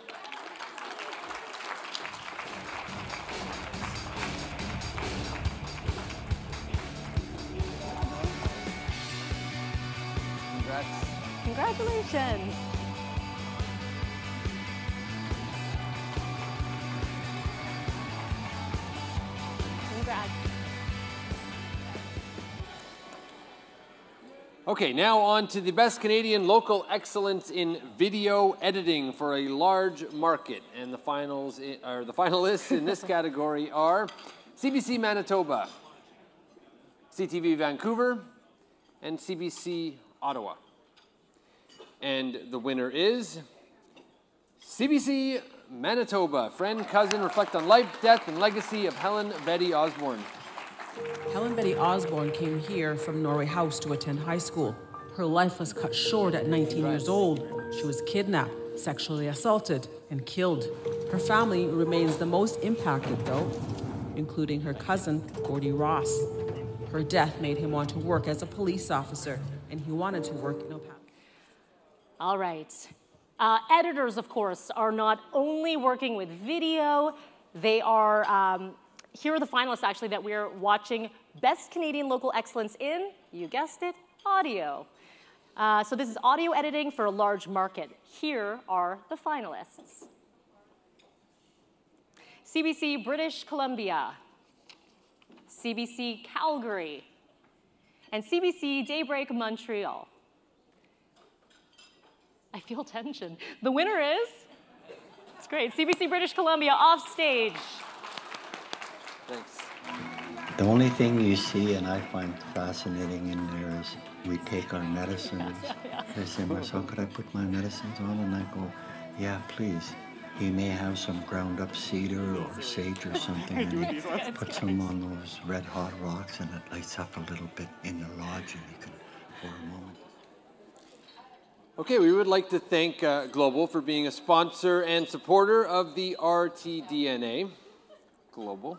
Congrats. Congratulations. Congrats. Okay, now on to the Best Canadian Local Excellence in Video Editing for a large market. And the finals, or the finalists in this category are C B C Manitoba, C T V Vancouver, and C B C Ottawa. And the winner is C B C Manitoba. Friend, cousin, reflect on life, death, and legacy of Helen Betty Osborne. Helen Betty Osborne came here from Norway House to attend high school. Her life was cut short at nineteen years old. She was kidnapped, sexually assaulted, and killed. Her family remains the most impacted, though, including her cousin, Gordie Ross. Her death made him want to work as a police officer, and he wanted to work in Opal. All right. Uh, editors, of course, are not only working with video, they are, um, here are the finalists actually that we're watching Best Canadian Local Excellence in, you guessed it, audio. Uh, so this is audio editing for a large market. Here are the finalists. C B C British Columbia, C B C Calgary, and C B C Daybreak Montreal. I feel tension. The winner is, it's great, C B C British Columbia, off stage. Thanks. The only thing you see, and I find fascinating in there, is we take our medicines. I say, Marcel, could I put my medicines on? And I go, yeah, please. He may have some ground up cedar or sage or something, and he puts them on those red hot rocks, and it lights up a little bit in the lodge, and you can, for a moment. Okay, we would like to thank uh, Global for being a sponsor and supporter of the R T D N A. Global.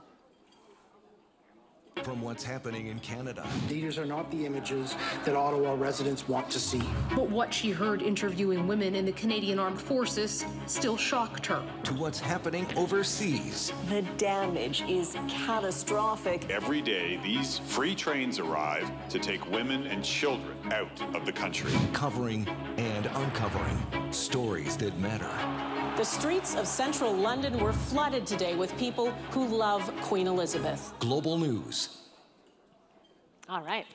From what's happening in Canada. These are not the images that Ottawa residents want to see. But what she heard interviewing women in the Canadian Armed Forces still shocked her. To what's happening overseas. The damage is catastrophic. Every day, these free trains arrive to take women and children out of the country. Covering and uncovering stories that matter. The streets of central London were flooded today with people who love Queen Elizabeth. Global News. All right.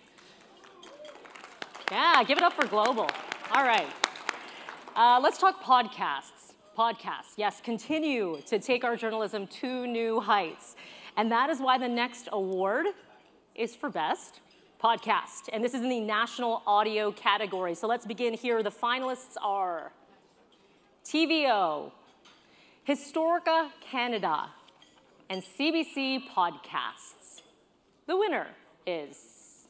Yeah, give it up for Global. All right. Uh, let's talk podcasts. Podcasts, yes, continue to take our journalism to new heights. And that is why the next award is for Best Podcast. And this is in the National Audio category. So let's begin here. The finalists are T V O, Historica Canada, and C B C podcasts. The winner is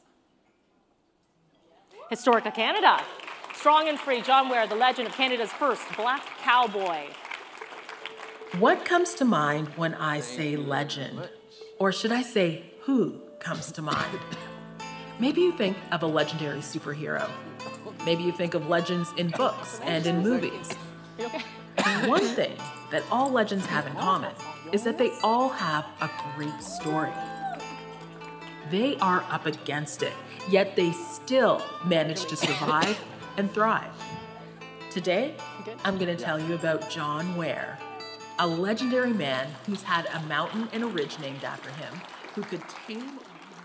Historica Canada. Strong and Free, John Ware, the legend of Canada's first black cowboy. What comes to mind when I say legend? Or should I say who comes to mind? Maybe you think of a legendary superhero. Maybe you think of legends in books and in movies. One thing that all legends have in common is that they all have a great story. They are up against it, yet they still manage to survive and thrive. Today, I'm going to tell you about John Ware, a legendary man who's had a mountain and a ridge named after him, who could tame...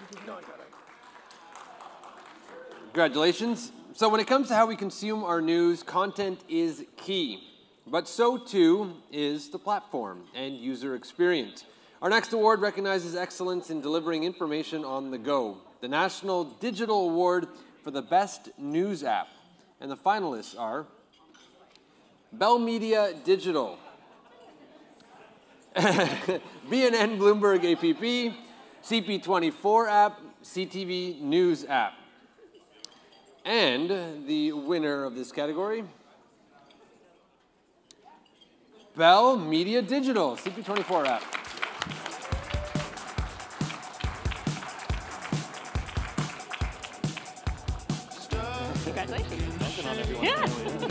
Congratulations. So when it comes to how we consume our news, content is key. But so too is the platform and user experience. Our next award recognizes excellence in delivering information on the go. The National Digital Award for the Best News App. And the finalists are Bell Media Digital, B N N Bloomberg A P P, C P twenty-four app, C T V News app. And the winner of this category, Bell Media Digital, C P twenty-four app. Congratulations. Yeah.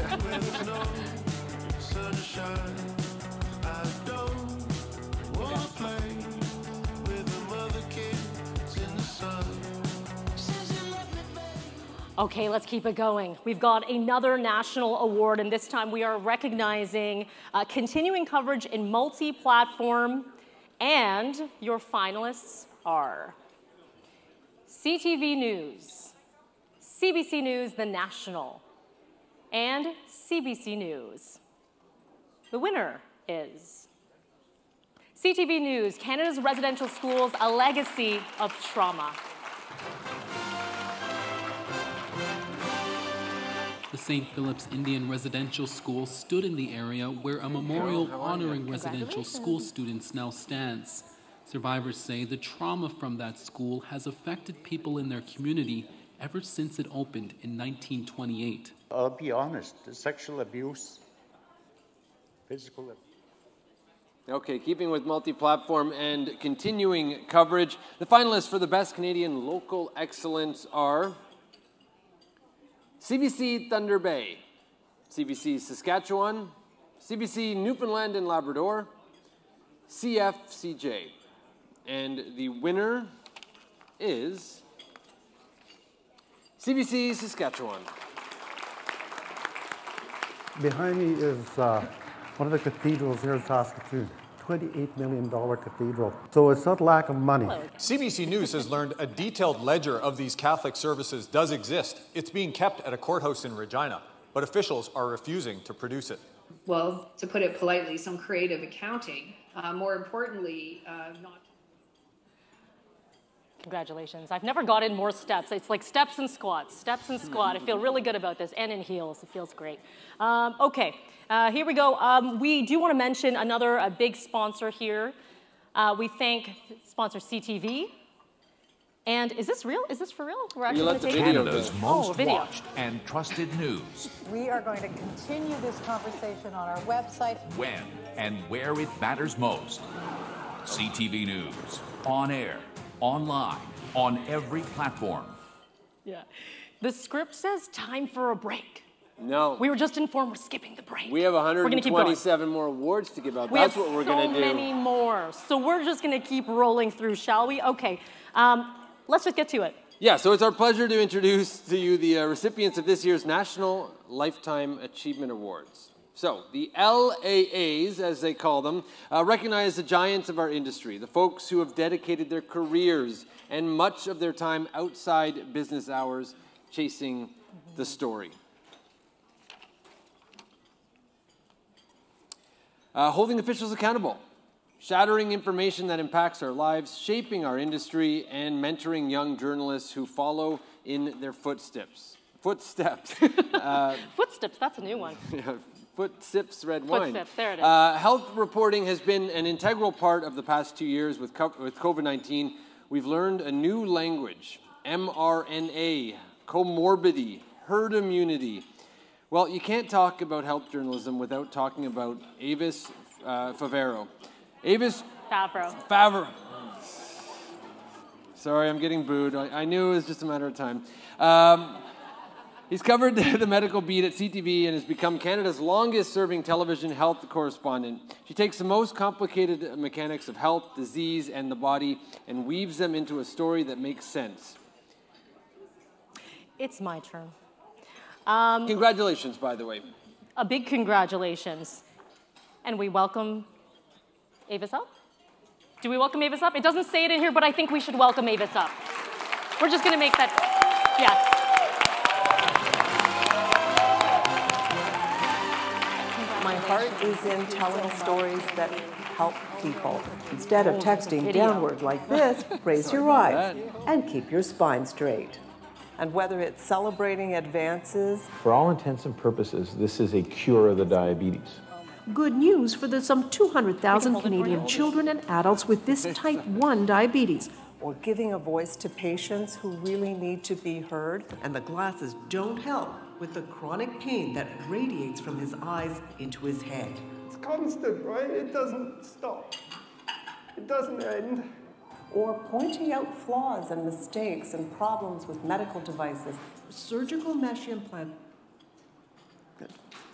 Okay, let's keep it going. We've got another national award, and this time we are recognizing uh, continuing coverage in multi-platform, and your finalists are C T V News, C B C News The National, and C B C News. The winner is C T V News, Canada's Residential Schools, A Legacy of Trauma. The Saint Philip's Indian Residential School stood in the area where a memorial honoring residential school students now stands. Survivors say the trauma from that school has affected people in their community ever since it opened in nineteen twenty-eight. I'll be honest, the sexual abuse, physical abuse. Okay, keeping with multi-platform and continuing coverage, the finalists for the Best Canadian Local Excellence are C B C Thunder Bay, C B C Saskatchewan, C B C Newfoundland and Labrador, C F C J. And the winner is C B C Saskatchewan. Behind me is uh, one of the cathedrals here in Saskatoon. twenty-eight million dollar cathedral. So it's not lack of money. C B C News has learned a detailed ledger of these Catholic services does exist. It's being kept at a courthouse in Regina, but officials are refusing to produce it. Well, to put it politely, some creative accounting. Uh, more importantly, uh, not... Congratulations. I've never got in more steps. It's like steps and squats, steps and squat. I feel really good about this, and in heels. It feels great. Um, okay, uh, here we go. Um, we do want to mention another a big sponsor here. Uh, we thank sponsor C T V. And is this real? Is this for real? We're actually going to take Canada's most oh, video. watched and trusted news. We are going to continue this conversation on our website. When and where it matters most. C T V News. On air. Online, on every platform. Yeah. The script says time for a break. No. We were just informed we're skipping the break. We have one hundred twenty-seven keep more awards to give out. We That's have what we're so going to do. so many more. So we're just going to keep rolling through, shall we? Okay. Um, let's just get to it. Yeah, so it's our pleasure to introduce to you the uh, recipients of this year's National Lifetime Achievement Awards. So, the L A As, as they call them, uh, recognize the giants of our industry, the folks who have dedicated their careers and much of their time outside business hours chasing the story. Uh, holding officials accountable, shattering information that impacts our lives, shaping our industry, and mentoring young journalists who follow in their footsteps. Footsteps. uh, footsteps, that's a new one. Foot Sips Red Foot Wine. Sips, there it is. Uh, health reporting has been an integral part of the past two years with, co with COVID nineteen. We've learned a new language, M R N A, comorbidity, herd immunity. Well, you can't talk about health journalism without talking about Avis uh, Favaro. Avis Favaro. Favaro. Sorry, I'm getting booed. I, I knew it was just a matter of time. Um, he's covered the medical beat at C T V and has become Canada's longest-serving television health correspondent. She takes the most complicated mechanics of health, disease, and the body and weaves them into a story that makes sense. It's my turn. Um, Congratulations, by the way. A big congratulations. And we welcome Avis up. Do we welcome Avis up? It doesn't say it in here, but I think we should welcome Avis up. We're just going to make that, yes. My heart is in telling stories that help people. Instead of texting downward like this, raise your eyes and keep your spine straight. And whether it's celebrating advances, for all intents and purposes, this is a cure of the diabetes. Good news for the some two hundred thousand Canadian children and adults with this type one diabetes. Or giving a voice to patients who really need to be heard. And the glasses don't help with the chronic pain that radiates from his eyes into his head. It's constant, right? It doesn't stop. It doesn't end. Or pointing out flaws and mistakes and problems with medical devices. Surgical mesh implant. Good.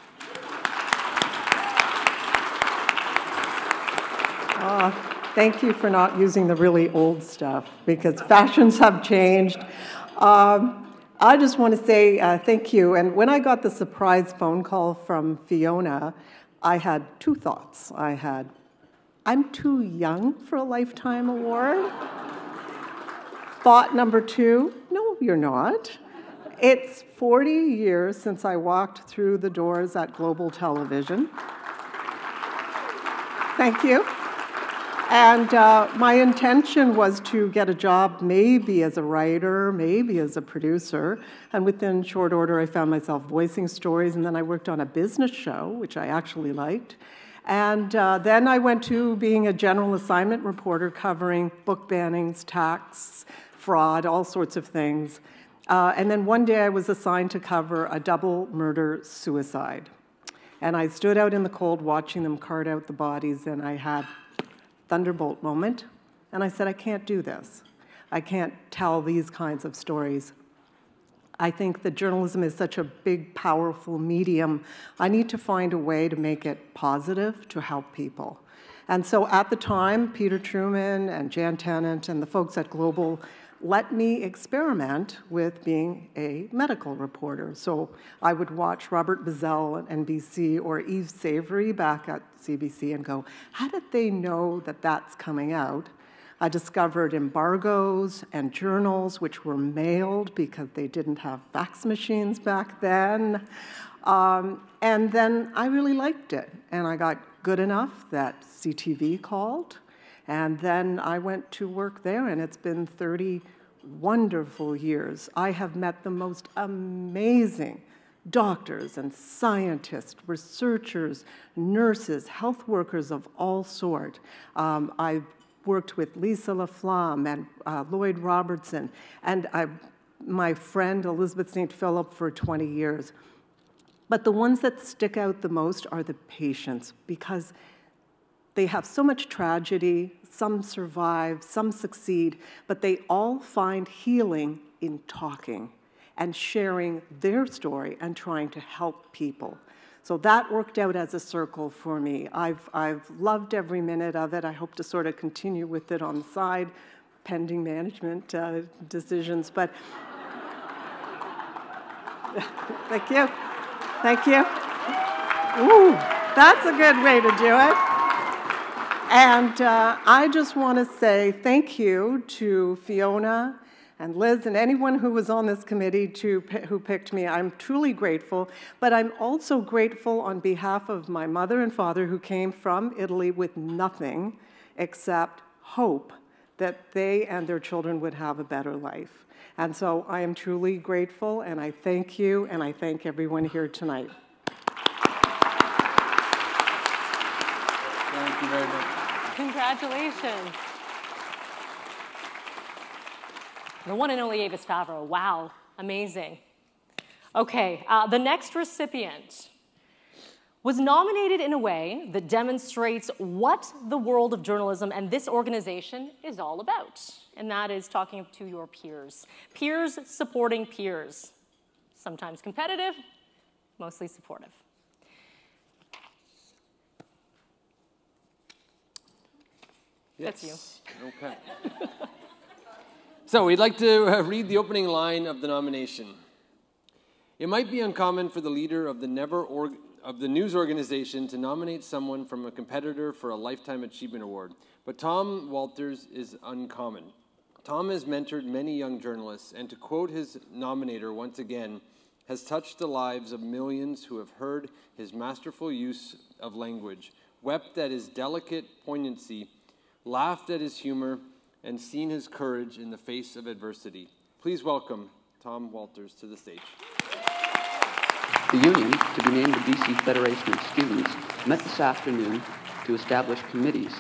Uh, thank you for not using the really old stuff, because fashions have changed. Um, I just want to say uh, thank you. And when I got the surprise phone call from Fiona, I had two thoughts. I had, I'm too young for a Lifetime Award. Thought number two, no, you're not. It's forty years since I walked through the doors at Global Television. Thank you. And uh, my intention was to get a job maybe as a writer, maybe as a producer. And within short order, I found myself voicing stories. And then I worked on a business show, which I actually liked. And uh, then I went to being a general assignment reporter covering book bannings, tax, fraud, all sorts of things. Uh, and then one day I was assigned to cover a double murder suicide. And I stood out in the cold watching them cart out the bodies, and I had thunderbolt moment, and I said, I can't do this. I can't tell these kinds of stories. I think that journalism is such a big, powerful medium. I need to find a way to make it positive, to help people. And so at the time, Peter Truman and Jan Tennant and the folks at Global let me experiment with being a medical reporter. So I would watch Robert Bazell at N B C or Eve Savory back at C B C and go, how did they know that that's coming out? I discovered embargoes and journals which were mailed because they didn't have fax machines back then. Um, and then I really liked it. And I got good enough that C T V called. And then I went to work there, and it's been thirty wonderful years. I have met the most amazing doctors and scientists, researchers, nurses, health workers of all sort. Um, I've worked with Lisa LaFlamme and uh, Lloyd Robertson, and I, my friend Elizabeth Saint Philip for twenty years. But the ones that stick out the most are the patients, because they have so much tragedy. Some survive, some succeed, but they all find healing in talking and sharing their story and trying to help people. So that worked out as a circle for me. I've, I've loved every minute of it. I hope to sort of continue with it on the side, pending management uh, decisions. But thank you. Thank you. Ooh, that's a good way to do it. And uh, I just want to say thank you to Fiona and Liz and anyone who was on this committee to, who picked me. I'm truly grateful, but I'm also grateful on behalf of my mother and father who came from Italy with nothing except hope that they and their children would have a better life. And so I am truly grateful, and I thank you, and I thank everyone here tonight. you very much. Congratulations. The one and only Avis Favreau. Wow, amazing. Okay, uh, the next recipient was nominated in a way that demonstrates what the world of journalism and this organization is all about, and that is talking to your peers. Peers supporting peers. Sometimes competitive, mostly supportive. Yes. That's you. Okay. So we'd like to uh, read the opening line of the nomination. It might be uncommon for the leader of the never org of the news organization to nominate someone from a competitor for a Lifetime Achievement Award, but Tom Walters is uncommon. Tom has mentored many young journalists, and to quote his nominator once again, has touched the lives of millions who have heard his masterful use of language, wept at his delicate poignancy, laughed at his humor, and seen his courage in the face of adversity. Please welcome Tom Walters to the stage. The union, to be named the B C Federation of Students, met this afternoon to establish committees.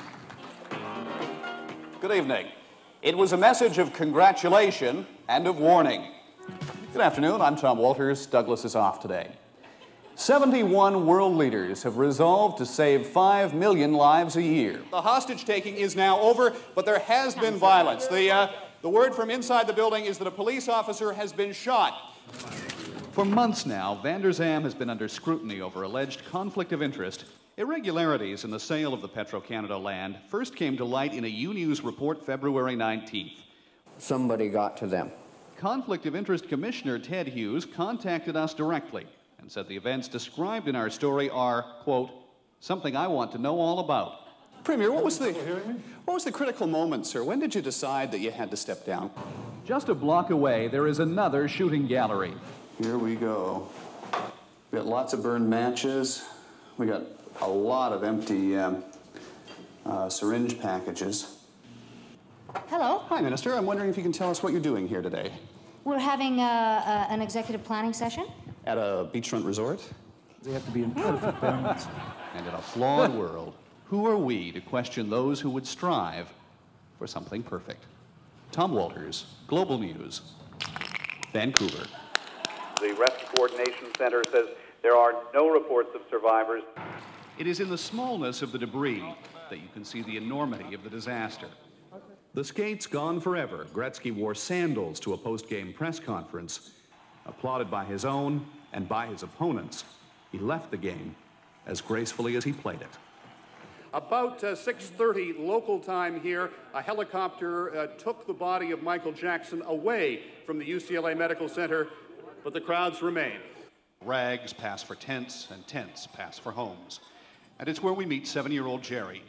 Good evening. It was a message of congratulation and of warning. Good afternoon, I'm Tom Walters. Douglas is off today. seventy-one world leaders have resolved to save five million lives a year. The hostage-taking is now over, but there has been violence. The, uh, the word from inside the building is that a police officer has been shot. For months now, Vander Zalm has been under scrutiny over alleged conflict of interest. Irregularities in the sale of the Petro-Canada land first came to light in a U-News report February nineteenth. Somebody got to them. Conflict of Interest Commissioner Ted Hughes contacted us directly and said the events described in our story are, quote, something I want to know all about. Premier, what was the, what was the critical moment, sir? When did you decide that you had to step down? Just a block away, there is another shooting gallery. Here we go. We got lots of burned matches. We got a lot of empty um, uh, syringe packages. Hello. Hi, Minister. I'm wondering if you can tell us what you're doing here today. We're having uh, uh, an executive planning session. At a beachfront resort? They have to be in perfect balance. And in a flawed world, who are we to question those who would strive for something perfect? Tom Walters, Global News, Vancouver. The Rescue Coordination Center says there are no reports of survivors. It is in the smallness of the debris that you can see the enormity of the disaster. The skates gone forever, Gretzky wore sandals to a post-game press conference. Applauded by his own and by his opponents, he left the game as gracefully as he played it. About uh, six thirty local time here, a helicopter uh, took the body of Michael Jackson away from the U C L A Medical Center, but the crowds remain. Rags pass for tents, and tents pass for homes. And it's where we meet seven-year-old Jerry.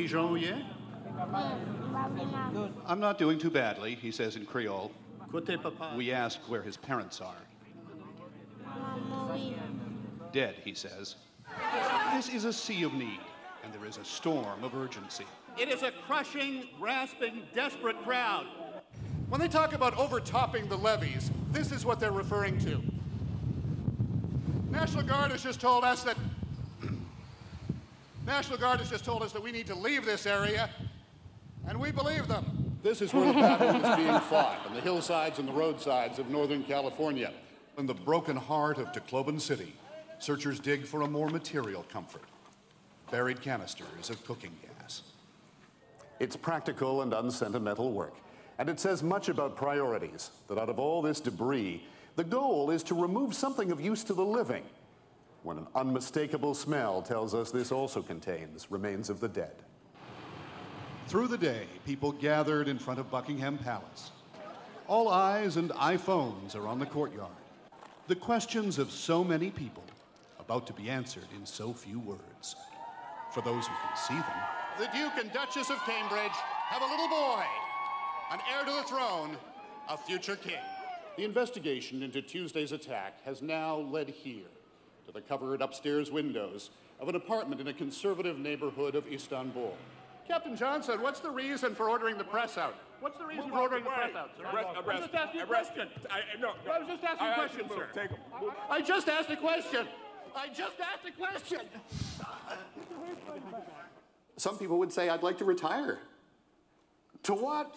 I'm not doing too badly, he says in Creole. We ask where his parents are. Dead, he says. This is a sea of need, and there is a storm of urgency. It is a crushing, grasping, desperate crowd. When they talk about overtopping the levees, this is what they're referring to. National Guard has just told us that National Guard has just told us that we need to leave this area, and we believe them. This is where the battle is being fought, on the hillsides and the roadsides of Northern California. In the broken heart of Tacloban City, searchers dig for a more material comfort. Buried canisters of cooking gas. It's practical and unsentimental work, and it says much about priorities, that out of all this debris, the goal is to remove something of use to the living, when an unmistakable smell tells us this also contains remains of the dead. Through the day, people gathered in front of Buckingham Palace. All eyes and iPhones are on the courtyard. The questions of so many people about to be answered in so few words. For those who can see them. The Duke and Duchess of Cambridge have a little boy, an heir to the throne, a future king. The investigation into Tuesday's attack has now led here to the covered upstairs windows of an apartment in a conservative neighborhood of Istanbul. Captain Johnson, what's the reason for ordering the press out? What's the reason Move for ordering the way. press out, sir? Arrest, I'm arrest, just asking a arrest. question. I, no, no. I was just asking I a question, asked you to sir. move. Take him. I just asked a question. I just asked a question. Some people would say, I'd like to retire. To what?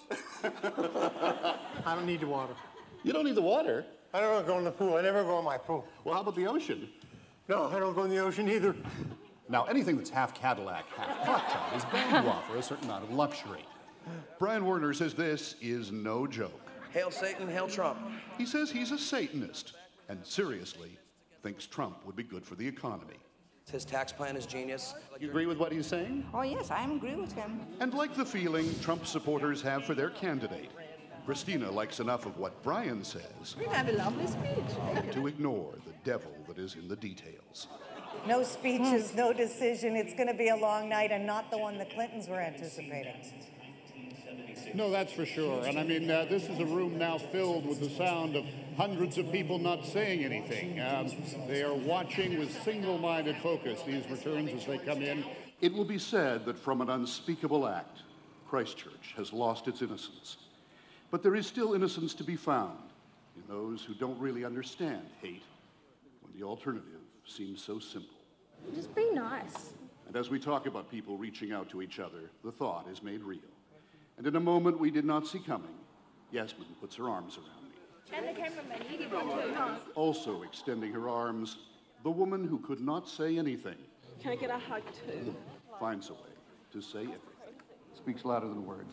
I don't need the water. You don't need the water? I don't go in the pool. I never go in my pool. Well, how about the ocean? No, I don't go in the ocean either. Now, anything that's half Cadillac, half hot tub is bound to offer a certain amount of luxury. Brian Werner says this is no joke. Hail Satan, hail Trump. He says he's a Satanist and seriously thinks Trump would be good for the economy. His tax plan is genius. You agree with what he's saying? Oh, yes, I agree with him. And like the feeling Trump supporters have for their candidate, Christina likes enough of what Brian says We've had a lovely speech. to ignore the devil that is in the details. No speeches, no decision. It's going to be a long night and not the one the Clintons were anticipating. No, that's for sure. And I mean, uh, this is a room now filled with the sound of hundreds of people not saying anything. Um, they are watching with single-minded focus these returns as they come in. It will be said that from an unspeakable act, Christchurch has lost its innocence. But there is still innocence to be found in those who don't really understand hate when the alternative seems so simple. Just be nice. And as we talk about people reaching out to each other, the thought is made real. And in a moment we did not see coming, Yasmin puts her arms around me. And the cameraman, he did one too, huh? Also extending her arms, the woman who could not say anything Can I get a hug too? finds a way to say everything. Speaks louder than words.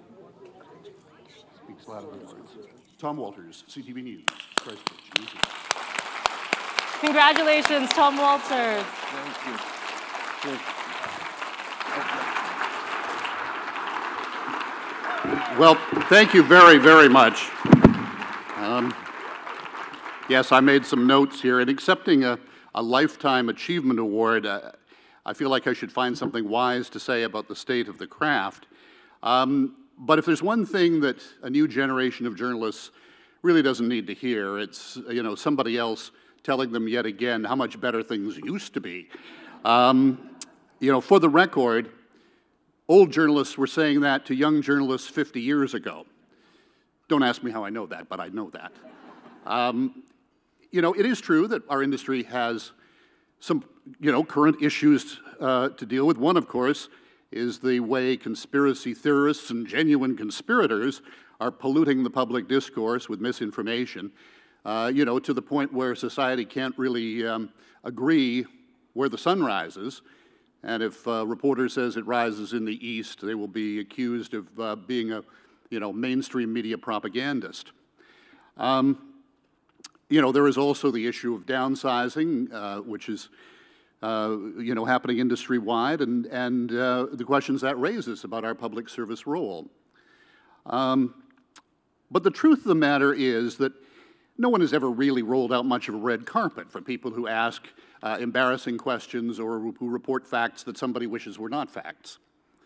Speaks louder than words. Tom Walters, C T V News, Christchurch, New Zealand. Congratulations, Tom Walters. Thank you. Thank you. Well, thank you very, very much. Um, yes, I made some notes here. In accepting a, a Lifetime Achievement Award, uh, I feel like I should find something wise to say about the state of the craft. Um, but if there's one thing that a new generation of journalists really doesn't need to hear, it's, you know, somebody else telling them yet again how much better things used to be. Um, you know, for the record, old journalists were saying that to young journalists fifty years ago. Don't ask me how I know that, but I know that. Um, you know, it is true that our industry has some, you know, current issues uh, to deal with. One, of course, is the way conspiracy theorists and genuine conspirators are polluting the public discourse with misinformation, uh, you know, to the point where society can't really um, agree where the sun rises. And if a reporter says it rises in the east, they will be accused of uh, being a, you know, mainstream media propagandist. Um, you know, there is also the issue of downsizing, uh, which is, uh, you know, happening industry-wide, and, and uh, the questions that raises about our public service role. Um, but the truth of the matter is that no one has ever really rolled out much of a red carpet for people who ask uh, embarrassing questions or who report facts that somebody wishes were not facts.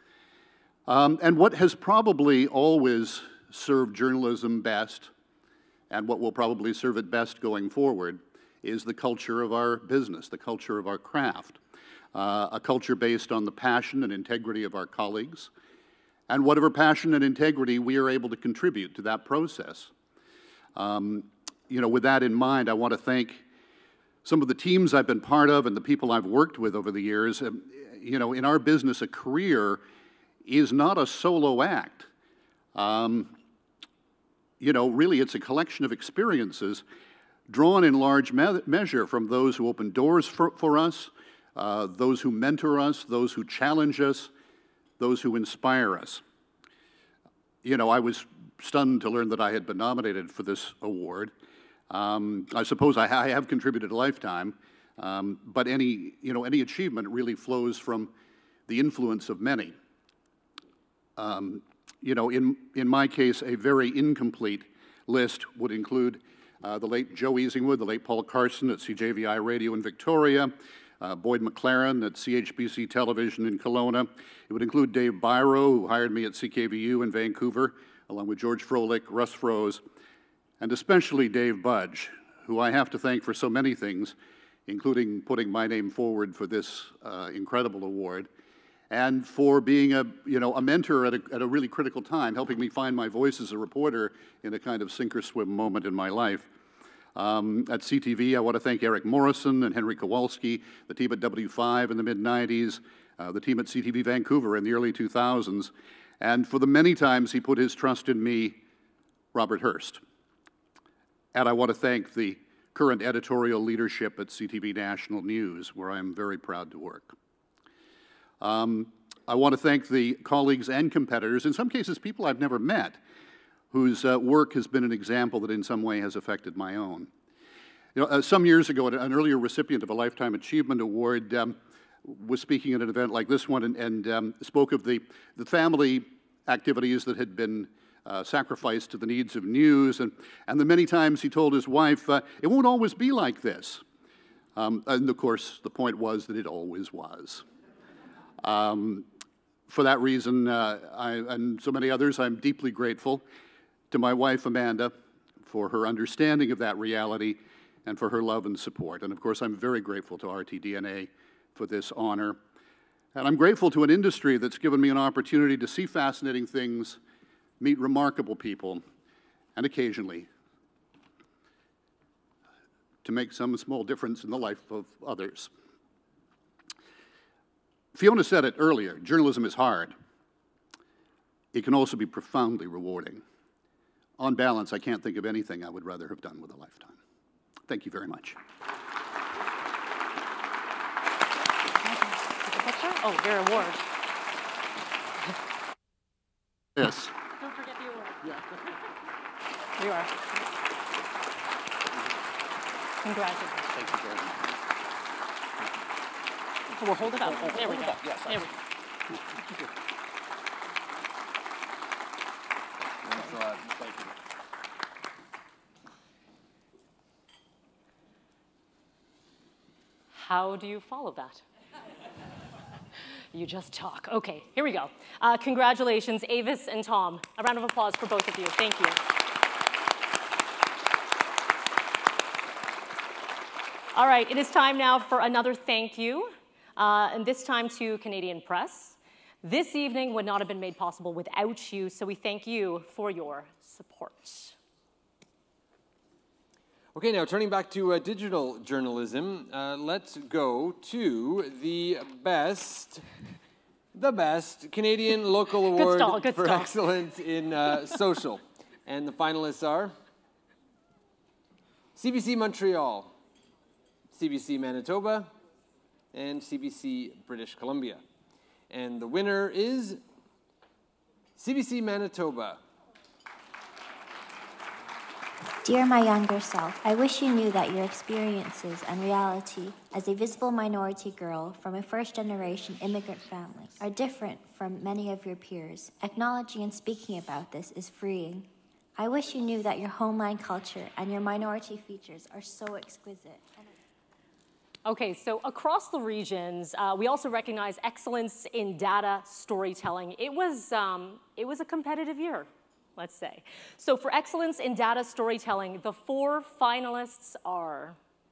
Um, and what has probably always served journalism best, and what will probably serve it best going forward, is the culture of our business, the culture of our craft, uh, a culture based on the passion and integrity of our colleagues, and whatever passion and integrity we are able to contribute to that process. Um, you know, with that in mind, I want to thank some of the teams I've been part of and the people I've worked with over the years. Um, you know, in our business, a career is not a solo act. Um, you know, really, it's a collection of experiences drawn in large me measure from those who open doors for, for us, uh, those who mentor us, those who challenge us, those who inspire us. You know, I was stunned to learn that I had been nominated for this award. Um, I suppose I, ha I have contributed a lifetime, um, but any, you know, any achievement really flows from the influence of many. Um, you know, in, in my case, a very incomplete list would include uh, the late Joe Easingwood, the late Paul Carson at C J V I Radio in Victoria, uh, Boyd McLaren at C H B C Television in Kelowna. It would include Dave Byro, who hired me at C K V U in Vancouver, along with George Froelich, Russ Froese, and especially Dave Budge, who I have to thank for so many things, including putting my name forward for this uh, incredible award, and for being a, you know, a mentor at a, at a really critical time, helping me find my voice as a reporter in a kind of sink-or-swim moment in my life. Um, at C T V, I want to thank Eric Morrison and Henry Kowalski, the team at W five in the mid nineties, uh, the team at C T V Vancouver in the early two thousands, and for the many times he put his trust in me, Robert Hurst. And I want to thank the current editorial leadership at C T V National News, where I am very proud to work. Um, I want to thank the colleagues and competitors, in some cases people I've never met, whose uh, work has been an example that in some way has affected my own. You know, uh, some years ago, an earlier recipient of a Lifetime Achievement Award um, was speaking at an event like this one and, and um, spoke of the, the family activities that had been uh, sacrificed to the needs of news, and, and the many times he told his wife, uh, it won't always be like this. Um, and of course, the point was that it always was. Um, for that reason, uh, I, and so many others, I'm deeply grateful to my wife, Amanda, for her understanding of that reality and for her love and support. And of course, I'm very grateful to R T D N A for this honor. And I'm grateful to an industry that's given me an opportunity to see fascinating things, meet remarkable people, and occasionally to make some small difference in the life of others. Fiona said it earlier, journalism is hard. It can also be profoundly rewarding. On balance, I can't think of anything I would rather have done with a lifetime. Thank you very much. Oh, your award. Yes. Don't forget the award. Yeah. Here you are. Congratulations. Thank you very much. Oh, we'll hold it up. Oh, there we go. Yes, there we go. Thanks a lot. Thank you. How do you follow that? You just talk. Okay, here we go. Uh, congratulations, Avis and Tom. A round of applause for both of you. Thank you. All right, it is time now for another thank you, uh, and this time to Canadian Press. This evening would not have been made possible without you, so we thank you for your support. Okay, now turning back to uh, digital journalism, uh, let's go to the best, the best Canadian Local Award stall, good for stall. Excellence in uh, Social. And the finalists are C B C Montreal, C B C Manitoba, and C B C British Columbia. And the winner is C B C Manitoba. Dear my younger self, I wish you knew that your experiences and reality as a visible minority girl from a first-generation immigrant family are different from many of your peers. Acknowledging and speaking about this is freeing. I wish you knew that your homeland culture and your minority features are so exquisite. Okay, so across the regions, uh, we also recognize excellence in data storytelling. It was, um, it was a competitive year, let's say. So for excellence in data storytelling, the four finalists are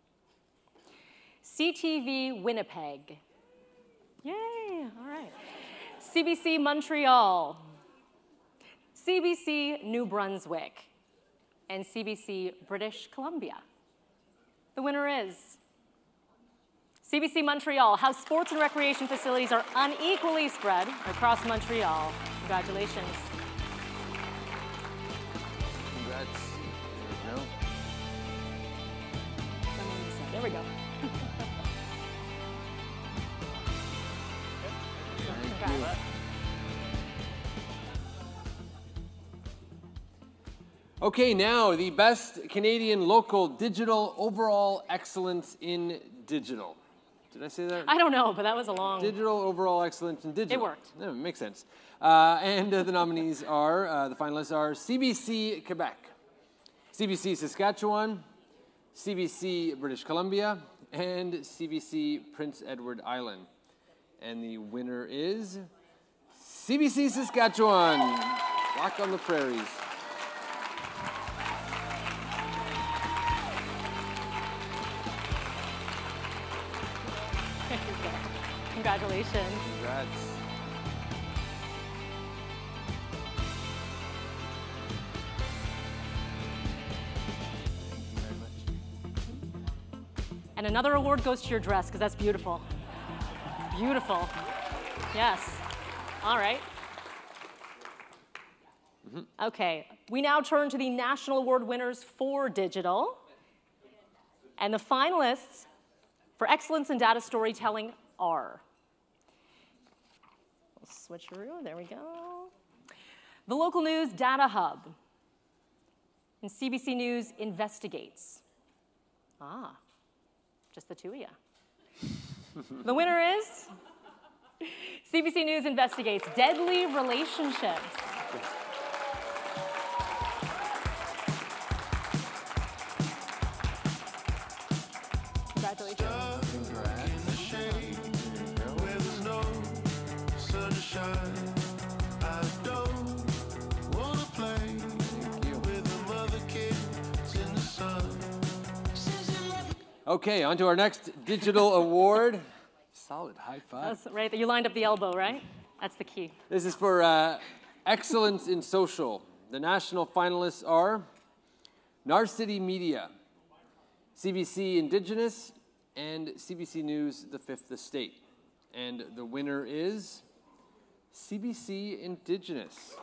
C T V Winnipeg. Yay, all right. C B C Montreal, C B C New Brunswick, and C B C British Columbia. The winner is C B C Montreal, how sports and recreation facilities are unequally spread across Montreal. Congratulations. Congrats. There we go. There we go. Congrats. Okay, now the best Canadian local digital overall excellence in digital. Did I say that? I don't know, but that was a long... Digital overall excellence in digital. It worked. No, it makes sense. Uh, and uh, the nominees are, uh, the finalists are C B C Quebec, C B C Saskatchewan, C B C British Columbia, and C B C Prince Edward Island. And the winner is C B C Saskatchewan, Rock on the Prairies. Congratulations. Congrats. And another award goes to your dress, because that's beautiful. Beautiful. Yes. All right. Mm-hmm. Okay. We now turn to the National Award winners for digital. And the finalists for excellence in data storytelling are. We'll switcheroo. There we go. The Local News Data Hub. And C B C News Investigates. Ah, just the two of you. The winner is C B C News Investigates Deadly Relationships. Congratulations. Okay, on to our next digital award. Solid high five. That's right, you lined up the elbow, right? That's the key. This is for uh, excellence in social. The national finalists are Narcity Media, C B C Indigenous, and C B C News The Fifth Estate. And the winner is C B C Indigenous.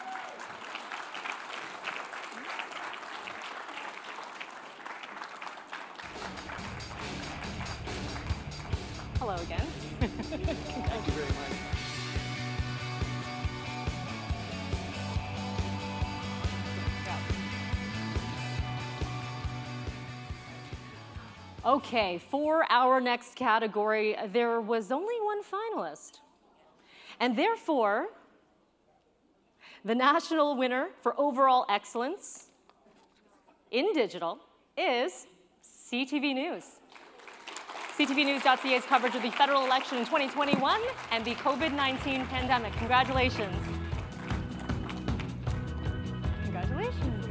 Hello again. Thank you very much. Okay, for our next category, there was only one finalist. And therefore, the national winner for overall excellence in digital is C T V News. C T V News dot C A's coverage of the federal election in twenty twenty-one and the COVID nineteen pandemic. Congratulations. Congratulations.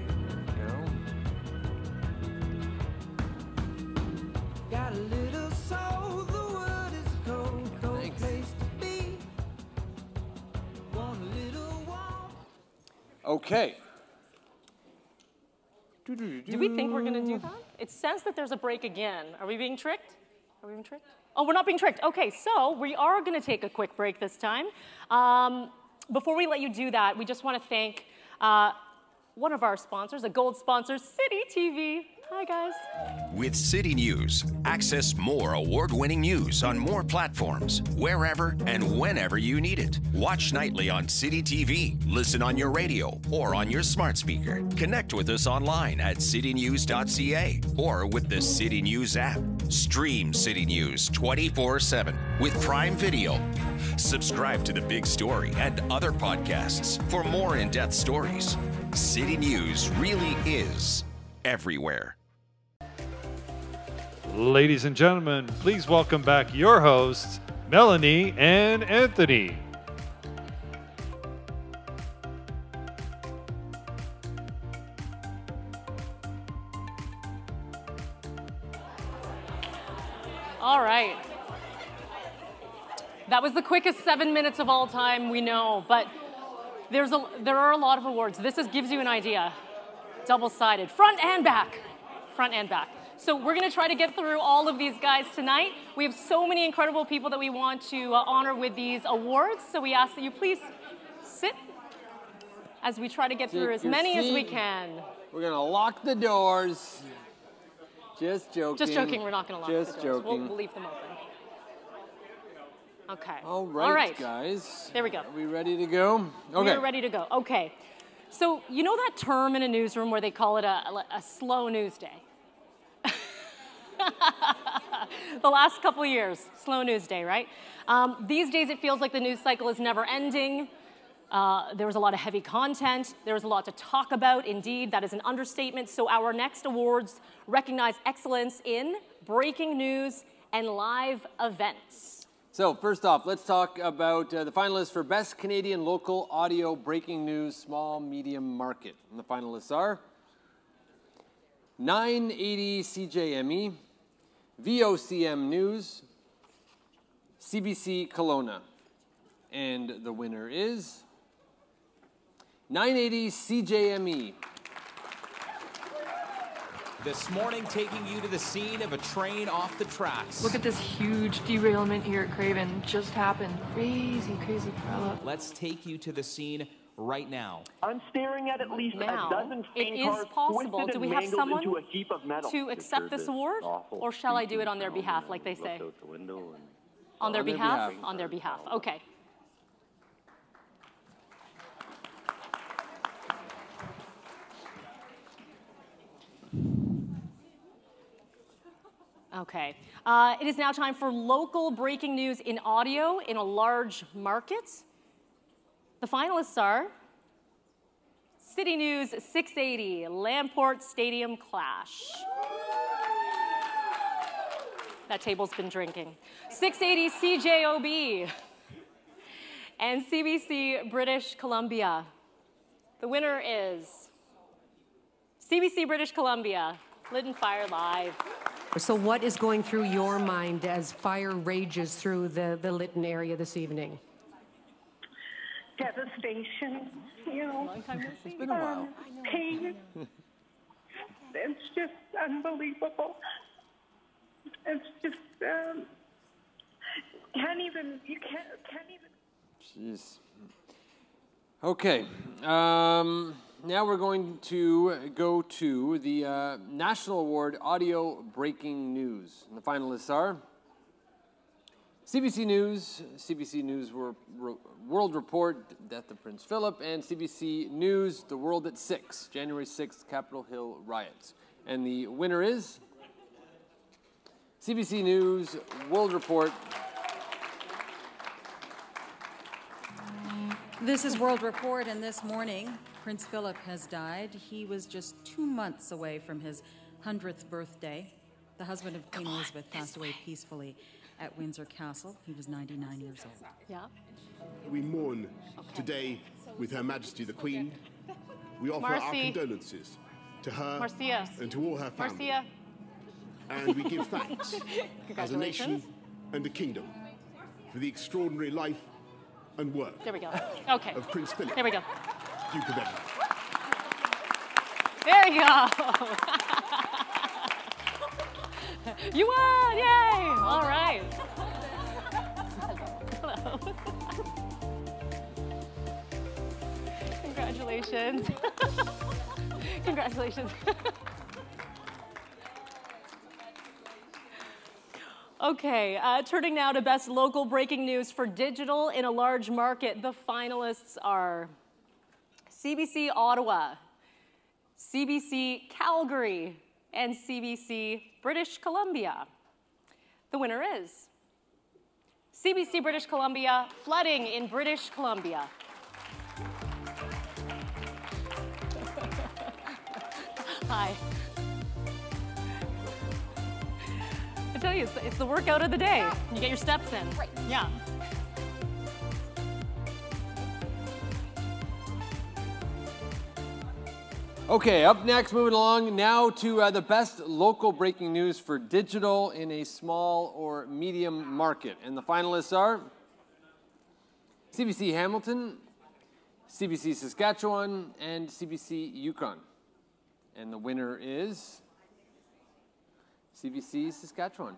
Got a little soul, the word is gold, gold place to be. Want a little warmth. Okay. Do we think we're going to do that? It says that there's a break again. Are we being tricked? Are we being tricked? Oh, we're not being tricked. Okay, so we are going to take a quick break this time. Um, before we let you do that, we just want to thank uh, one of our sponsors, a gold sponsor, City T V. Hi, guys. With City News, access more award-winning news on more platforms, wherever and whenever you need it. Watch nightly on City T V, listen on your radio or on your smart speaker. Connect with us online at City News dot C A or with the City News app. Stream City News twenty-four seven with Prime Video. Subscribe to The Big Story and other podcasts for more in-depth stories. City News really is everywhere. Ladies and gentlemen, please welcome back your hosts, Melanie and Anthony. All right. That was the quickest seven minutes of all time, we know, but there's a, there are a lot of awards. This is, gives you an idea. Double-sided, front and back, front and back. So we're going to try to get through all of these guys tonight. We have so many incredible people that we want to uh, honor with these awards, so we ask that you please sit as we try to get through as many as we can. We're going to lock the doors. Just joking. Just joking, we're not going to lock Just the doors. joking. We'll, we'll leave them open. Okay. All right, all right, guys. There we go. Are we ready to go? Okay. We're ready to go. Okay. So you know that term in a newsroom where they call it a, a slow news day? The last couple years, slow news day, right? Um, these days it feels like the news cycle is never ending. Uh, there was a lot of heavy content. There was a lot to talk about. Indeed, that is an understatement. So our next awards recognize excellence in breaking news and live events. So first off, let's talk about uh, the finalists for Best Canadian Local Audio Breaking News Small Medium Market. And the finalists are nine eighty C J M E, V O C M News, C B C Kelowna. And the winner is nine eighty C J M E. This morning, taking you to the scene of a train off the tracks. Look at this huge derailment here at Craven. Just happened. Crazy, crazy problem. Let's take you to the scene right now. I'm staring at at least Now, a dozen it train is cars possible. twisted Do we and have mangled someone into a heap of metal. to accept this award, or shall I do it on their behalf, like they say? On their On their behalf? behalf. On their behalf. Okay. Okay. Uh, it is now time for local breaking news in audio in a large market. The finalists are City News six eighty, Lamport Stadium Clash. That table's been drinking. six eighty C J O B and C B C British Columbia. The winner is C B C British Columbia, Lit and Fire Live. So what is going through your mind as fire rages through the, the Lytton area this evening? Devastation, you know. Long time no see. It's been a while. Um, pain. It's just unbelievable. It's just, um, can't even, you can't, can't even. Jeez. Okay. Um, now we're going to go to the uh, National Award Audio Breaking News. And the finalists are C B C News, C B C News Wor- Ro- World Report, Death of Prince Philip, and C B C News, The World at Six, January sixth, Capitol Hill riots. And the winner is C B C News World Report. This is World Report, and this morning, Prince Philip has died. He was just two months away from his hundredth birthday. The husband of Queen Elizabeth passed away peacefully at Windsor Castle. He was ninety-nine years old. Yeah. We mourn today with Her Majesty the Queen. We offer our Marcy. condolences to her Marcia. and to all her family. Marcia. And we give thanks as a nation Congratulations. and a kingdom for the extraordinary life and work There we go. Okay. of Prince Philip, There we go. Duke of Edinburgh. There you go. You won! Yay! All right. Hello. Congratulations. Congratulations. Okay, uh, turning now to best local breaking news for digital in a large market. The finalists are C B C Ottawa, C B C Calgary, and C B C British Columbia. The winner is C B C British Columbia, flooding in British Columbia. Hi. I tell you, it's, it's the workout of the day. You get your steps in. Right. Yeah. Okay, up next, moving along now to uh, the best local breaking news for digital in a small or medium market. And the finalists are C B C Hamilton, C B C Saskatchewan, and C B C Yukon. And the winner is C B C Saskatchewan.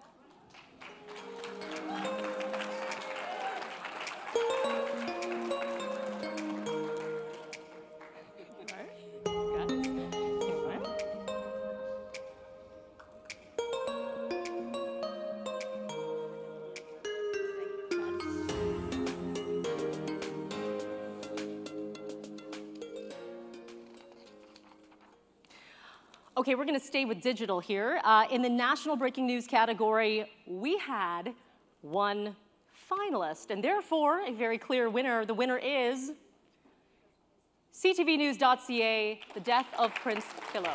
Okay, we're going to stay with digital here. Uh, in the national breaking news category, we had one finalist, and therefore a very clear winner. The winner is C T V news dot C A, The Death of Prince Philip.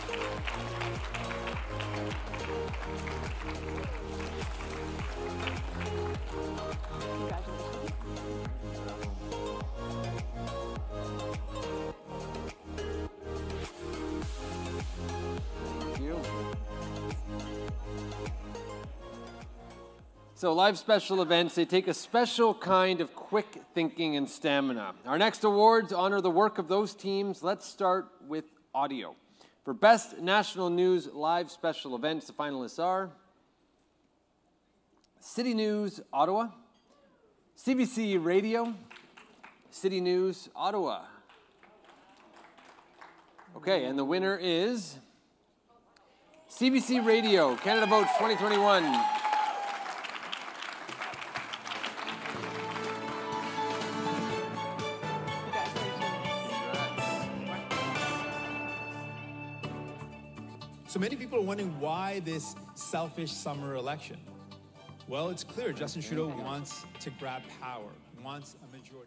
So live special events, they take a special kind of quick thinking and stamina. Our next awards honor the work of those teams. Let's start with audio. For Best National News Live Special Events, the finalists are City News Ottawa, C B C Radio, City News Ottawa. Okay, and the winner is C B C Radio, Canada Votes twenty twenty-one. So many people are wondering why this selfish summer election. Well, it's clear Justin Trudeau wants to grab power, wants a majority.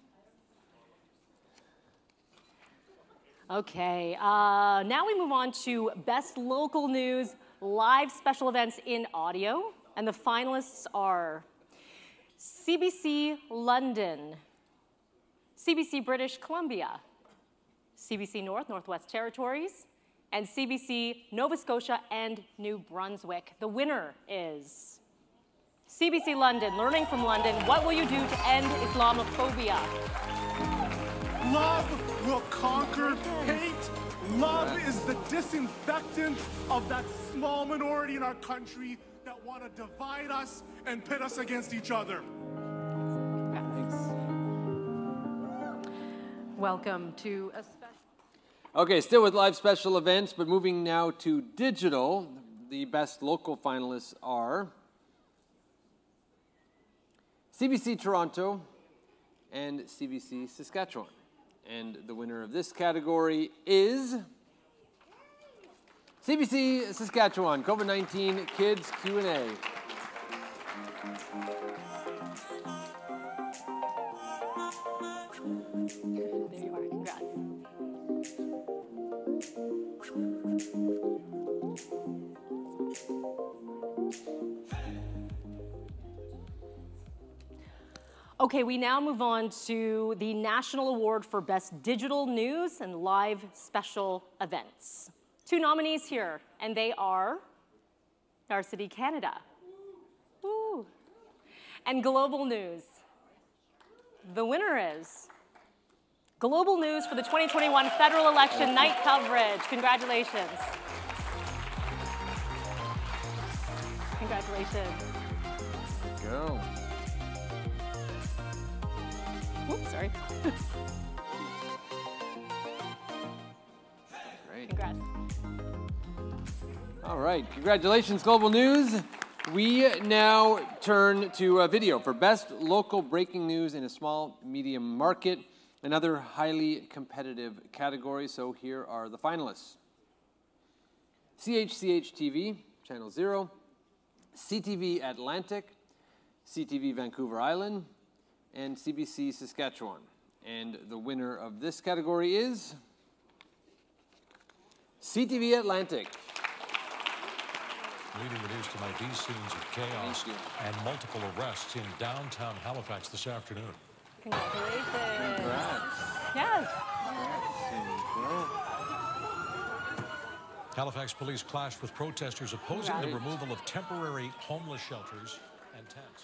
Okay, uh, now we move on to Best Local News Live Special Events in Audio. And the finalists are C B C London, C B C British Columbia, C B C North, Northwest Territories, and C B C Nova Scotia and New Brunswick. The winner is C B C London, Learning from London. What will you do to end Islamophobia? Love will conquer hate. Love is the disinfectant of that small minority in our country that want to divide us and pit us against each other. Welcome to a special... Okay, still with live special events, but moving now to digital. The best local finalists are C B C Toronto and C B C Saskatchewan. And the winner of this category is C B C Saskatchewan, COVID nineteen Kids Q and A. There you are, congrats. Okay, we now move on to the National Award for Best Digital News and Live Special Events. Two nominees here, and they are Varsity Canada. Woo. And Global News. The winner is Global News for the twenty twenty-one federal election night coverage. Congratulations. Congratulations. Go. Oops, sorry. Great. Congrats. All right, congratulations, Global News. We now turn to uh, video for best local breaking news in a small medium market, another highly competitive category. So here are the finalists. C H C H T V, Channel Zero, C T V Atlantic, C T V Vancouver Island, and C B C Saskatchewan. And the winner of this category is C T V Atlantic. Leading the news tonight, these scenes of chaos and multiple arrests in downtown Halifax this afternoon. Congratulations. Congrats. Yes. Halifax police clashed with protesters opposing Congrats. the removal of temporary homeless shelters and tents.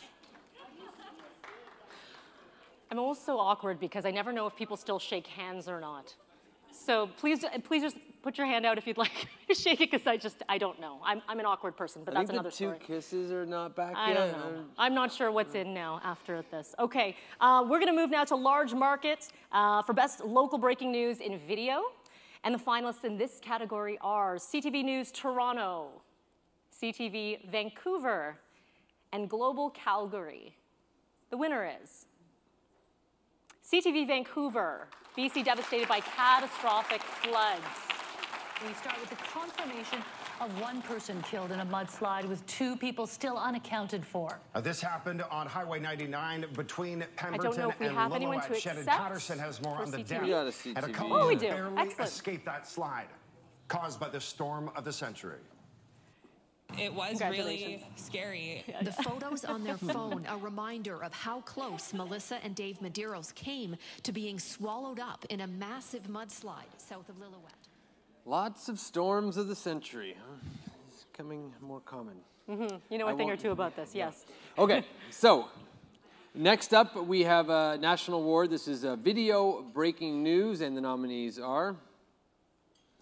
I'm also awkward because I never know if people still shake hands or not. So please, please just put your hand out if you'd like to shake it, because I just, I don't know. I'm, I'm an awkward person, but I that's think another the two story. kisses are not back I yet. don't know. I'm not sure what's in now after this. Okay, uh, we're gonna move now to large market uh, for best local breaking news in video. And the finalists in this category are C T V News Toronto, C T V Vancouver, and Global Calgary. The winner is C T V Vancouver, B C devastated by catastrophic floods. We start with the confirmation of one person killed in a mudslide with two people still unaccounted for. Uh, this happened on Highway ninety-nine between I don't know Pemberton if we and have anyone Lillooet. to Shannon accept Patterson has more for on the C T V. death. We got a C T V. And a couple Oh, we who do. barely Excellent. escaped that slide caused by the storm of the century. It was really scary. The photos on their phone, a reminder of how close Melissa and Dave Medeiros came to being swallowed up in a massive mudslide south of Lillooet. Lots of storms of the century. Huh? It's becoming more common. Mm-hmm. You know a I thing or won't- two about this, yes. Okay, so next up we have a national award. This is a video breaking news, and the nominees are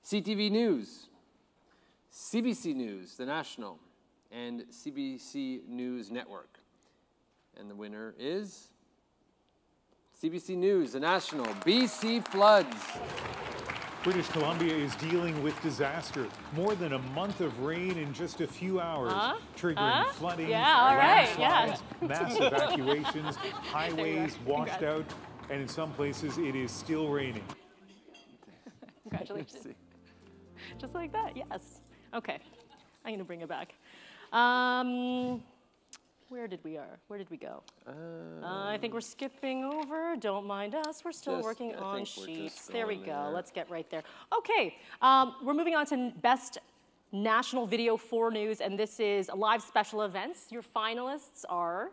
C T V News, C B C News, The National, and C B C News Network. And the winner is C B C News, The National, B C floods. British Columbia is dealing with disaster. More than a month of rain in just a few hours, Huh? triggering Huh? flooding, Yeah, all right, yeah. landslides, mass evacuations, There you highways are. washed Congrats. out, and in some places it is still raining. Congratulations. Just like that, yes. Okay, I'm gonna bring it back. Um, where did we are? Where did we go? Uh, I think we're skipping over. Don't mind us. We're still Just- working I on think we're just sheets. There we going go. there. Let's get right there. Okay, um, we're moving on to Best National Video for News, and this is live special events. Your finalists are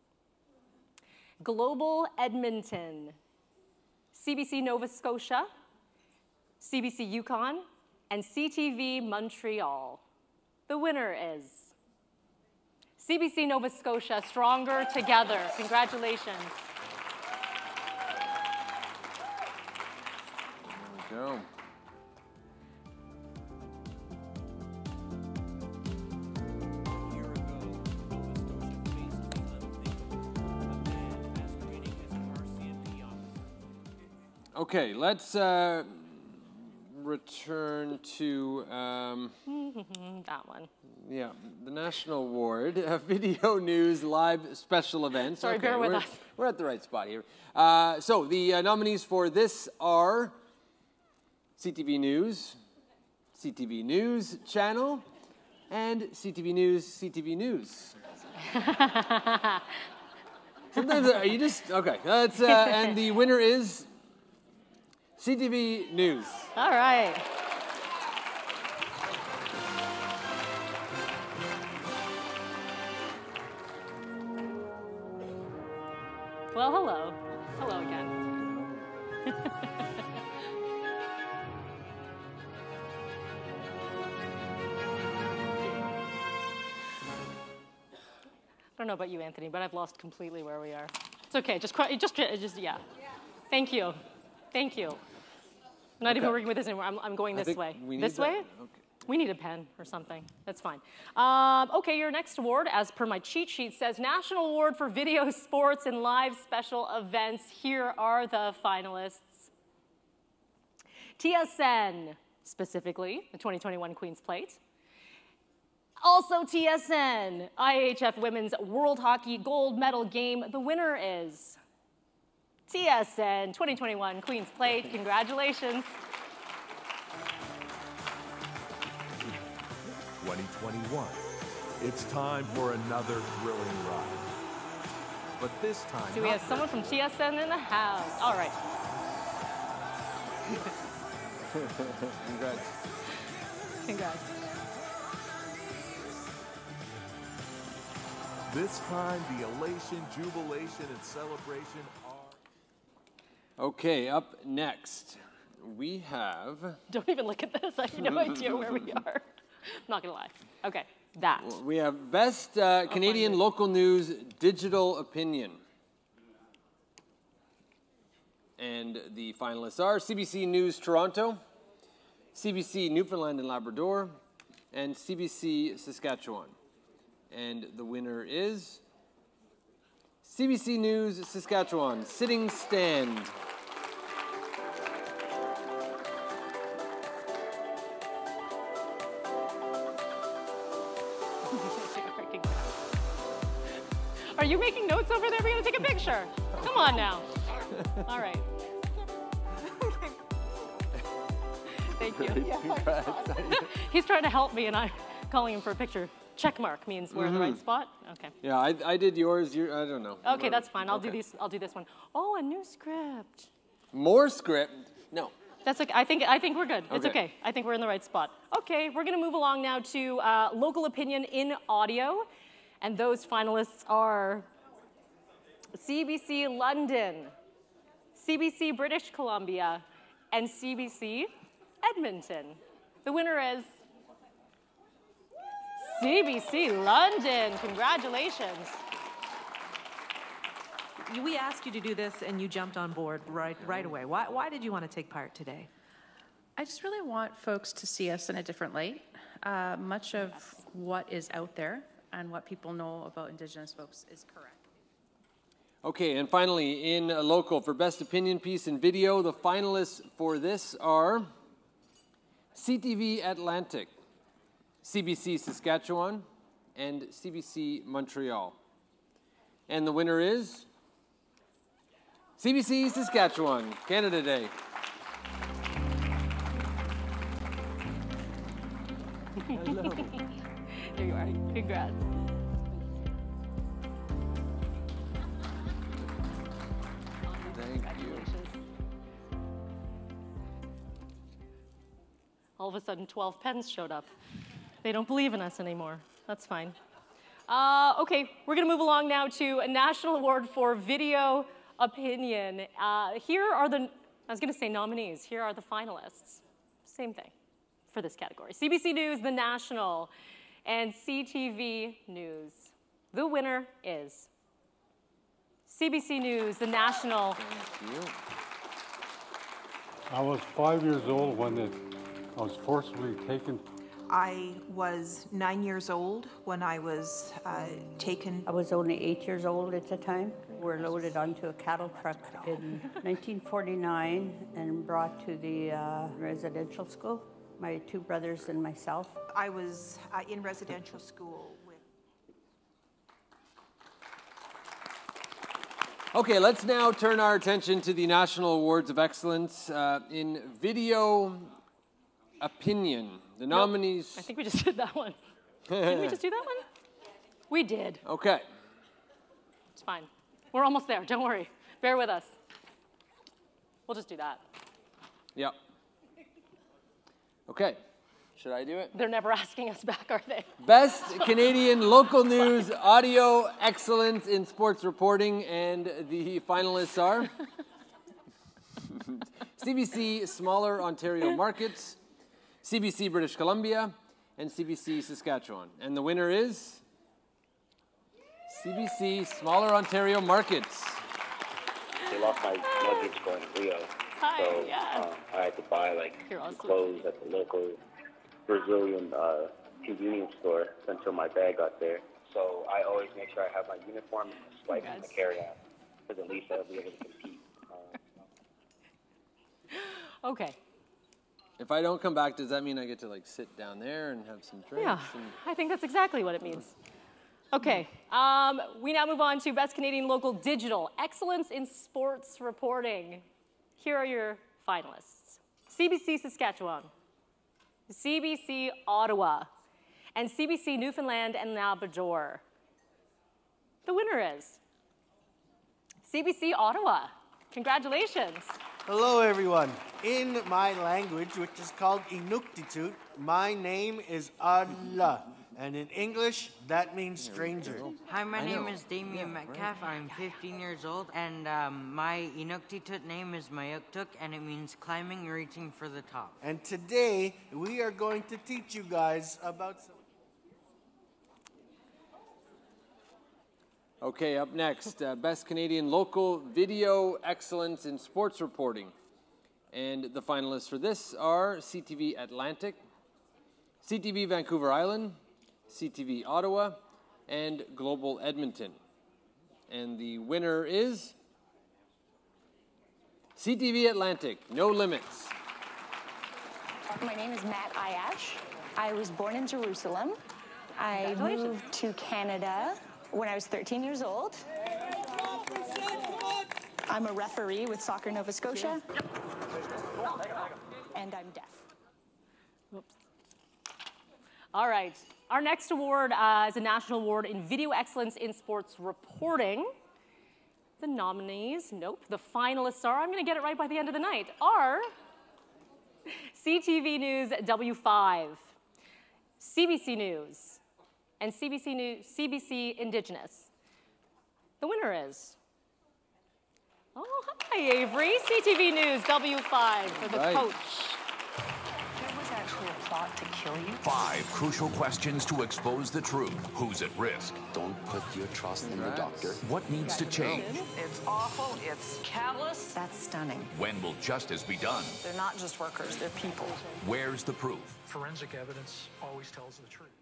Global Edmonton, C B C Nova Scotia, C B C Yukon, and C T V Montreal. The winner is C B C Nova Scotia, Stronger Together. Congratulations. There we go. Okay, let's uh, return to, um, That one. yeah, the National Award, uh, Video News Live Special Events. Sorry, okay, bear with we're, us. We're at the right spot here. Uh, so the uh, nominees for this are C T V News, C T V News Channel, and C T V News, C T V News. Sometimes, are you just, okay, that's, uh, and the winner is C T V News. All right. Well, hello. Hello again. I don't know about you, Anthony, but I've lost completely where we are. It's okay. Just, cry- just, just, yeah. Thank you. Thank you. I'm not Okay. even working with this anymore. I'm, I'm going I this think way. we need This that- way? okay. We need a pen or something. That's fine. Um, okay, your next award, as per my cheat sheet, says National Award for Video Sports and Live Special Events. Here are the finalists. T S N, specifically, the twenty twenty-one Queen's Plate. Also T S N, I H F Women's World Hockey Gold Medal Game. The winner is T S N twenty twenty-one Queen's Plate. Congratulations. twenty twenty-one. It's time for another thrilling ride. But this time, Do we not have someone from T S N in the house? All right. Congrats. Congrats. this time, the elation, jubilation, and celebration are. Okay, up next, we have. Don't even look at this. I have no idea where we are. I'm not gonna lie. Okay, that. We have Best uh, Canadian Local News Digital Opinion. And the finalists are C B C News Toronto, C B C Newfoundland and Labrador, and C B C Saskatchewan. And the winner is C B C News Saskatchewan, Sitting Stand. Are you making notes over there? We're gonna take a picture. Come on now. All right. Thank you. Congrats. He's trying to help me, and I'm calling him for a picture. Check mark means we're in the right Mhm. spot. Okay. Yeah, I, I did yours. You, I don't know. Okay, that's fine. I'll Okay. do these. I'll do this one. Oh, a new script. More script? No. That's okay. I think I think we're good. It's Okay. okay. I think we're in the right spot. Okay, we're gonna move along now to uh, local opinion in audio, and those finalists are C B C London, C B C British Columbia, and C B C Edmonton. The winner is C B C London. Congratulations. We asked you to do this and you jumped on board right right away. Why, why did you want to take part today? I just really want folks to see us in a different light. Uh, much of what is out there and what people know about Indigenous folks is correct. Okay, and finally, in local, for Best Opinion Piece in Video, the finalists for this are C T V Atlantic, C B C Saskatchewan, and C B C Montreal. And the winner is C B C Saskatchewan, Canada Day. Hello. There you are. Congrats. Thank you. All of a sudden, twelve pens showed up. They don't believe in us anymore. That's fine. Uh, okay, we're going to move along now to a National Award for Video Opinion. Uh, here are the, I was going to say nominees. Here are the finalists. Same thing for this category. C B C News, The National, and C T V News. The winner is C B C News, The National. Thank you. I was five years old when it, I was forcibly taken. I was nine years old when I was uh, taken. I was only eight years old at the time. We were loaded onto a cattle truck in nineteen forty-nine and brought to the uh, residential school. My two brothers and myself. I was uh, in residential school with. Okay, let's now turn our attention to the National Awards of Excellence uh, in Video Opinion. The nominees. Nope. I think we just did that one. Didn't we just do that one? We did. Okay. It's fine. We're almost there. Don't worry. Bear with us. We'll just do that. Yep. Okay. Should I do it? They're never asking us back, are they? Best Canadian Local News Audio Excellence in Sports Reporting, and the finalists are C B C Smaller Ontario Markets, C B C British Columbia, and C B C Saskatchewan. And the winner is C B C Smaller Ontario Markets. They lost my luggage going to Rio. Hi, so yeah. uh, I had to buy like awesome. clothes at the local Brazilian uh, convenience store until my bag got there. So I always make sure I have my uniform and my swipe and my carry-on, because at least I'll be able to compete. Uh, okay. If I don't come back, does that mean I get to like sit down there and have some drinks? Yeah, and... I think that's exactly what it means. Okay, um, we now move on to Best Canadian Local Digital Excellence in Sports Reporting. Here are your finalists. C B C Saskatchewan, C B C Ottawa, and C B C Newfoundland and Labrador. The winner is C B C Ottawa. Congratulations. Hello, everyone. In my language, which is called Inuktitut, my name is Allah. And in English, that means stranger. Hi, my name is Damien Metcalf. I'm fifteen years old, and um, my Inuktitut name is Mayuktuk, and it means climbing, reaching for the top. And today, we are going to teach you guys about some... Okay, up next, uh, Best Canadian Local Video Excellence in Sports Reporting. And the finalists for this are C T V Atlantic, C T V Vancouver Island, C T V Ottawa, and Global Edmonton. And the winner is C T V Atlantic, No Limits. My name is Matt Ayash. I was born in Jerusalem. I moved to Canada when I was thirteen years old. I'm a referee with Soccer Nova Scotia. And I'm deaf. Whoops. All right. Our next award uh, is a national award in Video Excellence in Sports Reporting. The nominees, nope, the finalists are, I'm going to get it right by the end of the night, are C T V News W five, C B C News, and C B C News, C B C Indigenous. The winner is, oh, hi, Avery, C T V News W five for the Right. coach. There was actually a plot shot to kill you? Five crucial questions to expose the truth. Who's at risk? Don't put your trust in the doctor. What needs to change? It's awful. It's callous. That's stunning. When will justice be done? They're not just workers. They're people. Where's the proof? Forensic evidence always tells the truth.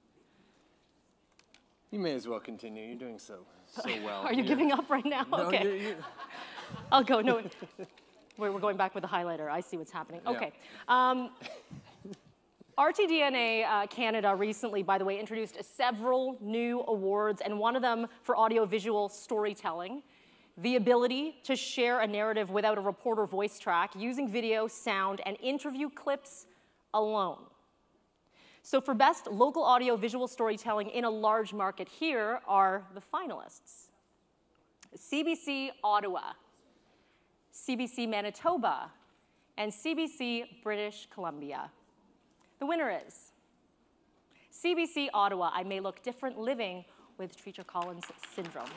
You may as well continue. You're doing so so well. Are you You're- giving up right now? No, okay. you're- you're- I'll go. No, we're we're going back with the highlighter. I see what's happening. Yeah. Okay. Um, R T D N A uh, Canada recently, by the way, introduced several new awards, and one of them for audiovisual storytelling. The ability to share a narrative without a reporter voice track using video, sound, and interview clips alone. So for best local audiovisual storytelling in a large market, here are the finalists. C B C Ottawa, C B C Manitoba, and C B C British Columbia. The winner is C B C Ottawa, I May Look Different Living with Treacher Collins Syndrome.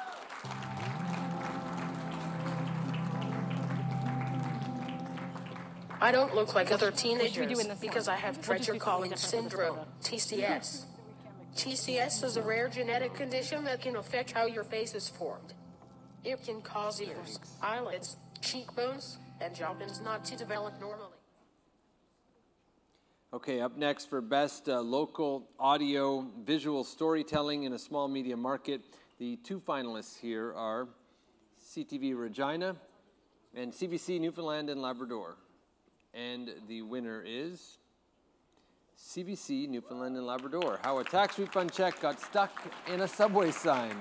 I don't look like other What should we do teenagers in this because one? I have What should we Treacher do Collins different for this syndrome, photo? T C S. T C S is a rare genetic condition that can affect how your face is formed. It can cause ears, eyelids, cheekbones, and jawbones not to develop normally. Okay, up next for best uh, local audio visual storytelling in a small media market, the two finalists here are C T V Regina and C B C Newfoundland and Labrador. And the winner is C B C Newfoundland and Labrador. How a tax refund check got stuck in a subway sign.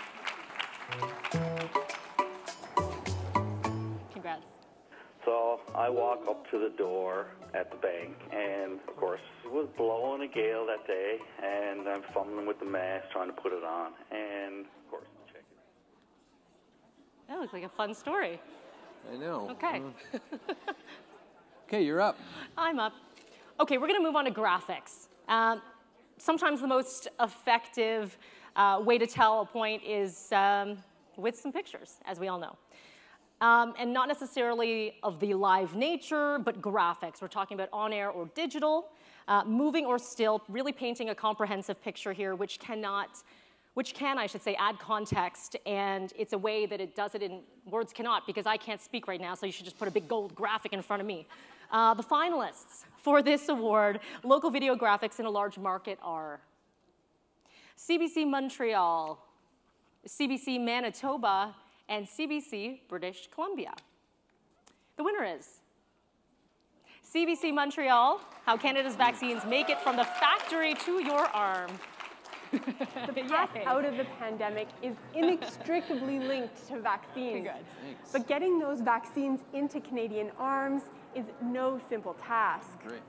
Congrats. So I walk up to the door at the bank, and of course it was blowing a gale that day, and I'm fumbling with the mask trying to put it on, and of course the check. That looks like a fun story. I know. Okay. Uh, okay, you're up. I'm up. Okay, we're gonna move on to graphics. Um, sometimes the most effective uh, way to tell a point is um, with some pictures, as we all know. Um, and not necessarily of the live nature, but graphics. We're talking about on-air or digital, uh, moving or still, really painting a comprehensive picture here, which cannot, which can, I should say, add context, and it's a way that it does it in words cannot, because I can't speak right now, so you should just put a big gold graphic in front of me. Uh, the finalists for this award, local video graphics in a large market, are C B C Montreal, C B C Manitoba, and C B C British Columbia. The winner is C B C Montreal, How Canada's Vaccines Make It from the Factory to Your Arm. The path out of the pandemic is inextricably linked to vaccines. But getting those vaccines into Canadian arms is no simple task. Great.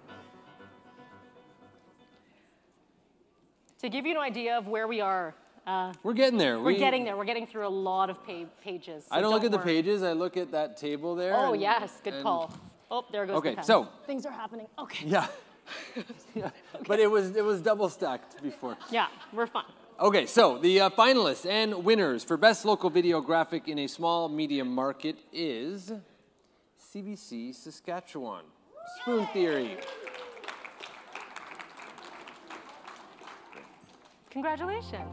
To give you an idea of where we are, uh, We're getting there. We're We- getting there. We're getting through a lot of pa pages. so I don't look at the worry. pages, I look at that table there. Oh, and- yes, good and- call. Oh, there goes Okay, the pen. so- Things are happening. Okay. Yeah. Yeah. But it was it was double stacked before. Yeah, we're fine. Okay, so the uh, finalists and winners for best local video graphic in a small medium market is C B C Saskatchewan. Spoon Theory. Congratulations.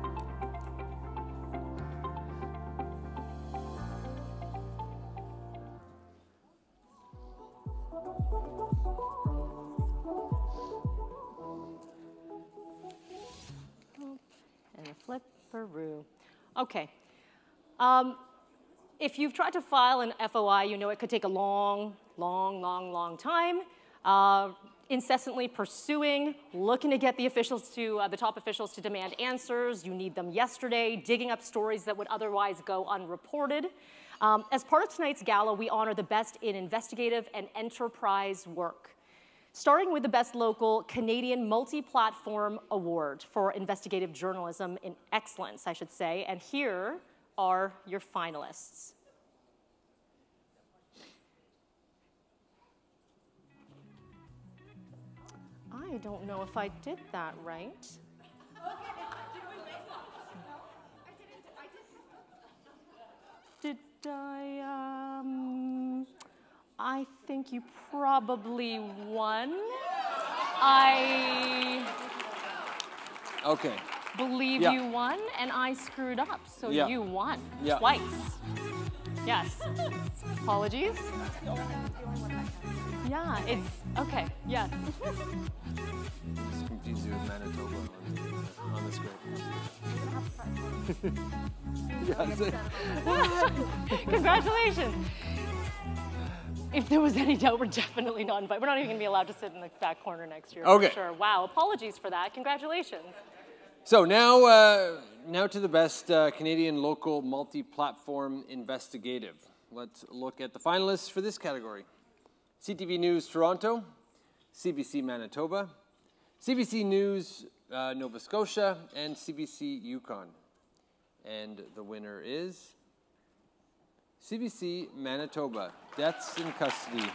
And a flipperoo. Okay. Um, if you've tried to file an F O I, you know it could take a long, long, long, long time. Uh, incessantly pursuing, looking to get the officials to, uh, the top officials to demand answers. You need them yesterday, digging up stories that would otherwise go unreported. Um, as part of tonight's gala, we honor the best in investigative and enterprise work. Starting with the Best Local Canadian Multi-Platform Award for Investigative Journalism in Excellence, I should say. And here are your finalists. I don't know if I did that right. Did I, um, I think you probably won. I Okay. believe Yeah. you won, and I screwed up, so Yeah. you won Yeah. twice. Yes. Apologies. Yeah, it's okay. Yes. Just confused you with Manitoba on, on the script. Yes. Congratulations. If there was any doubt, we're definitely not invited. We're not even going to be allowed to sit in the back corner next year. Okay. For sure. Wow. Apologies for that. Congratulations. So now, uh, now to the best uh, Canadian local multi-platform investigative. Let's look at the finalists for this category. C T V News Toronto, C B C Manitoba, C B C News uh, Nova Scotia, and C B C Yukon. And the winner is C B C Manitoba, Deaths in Custody.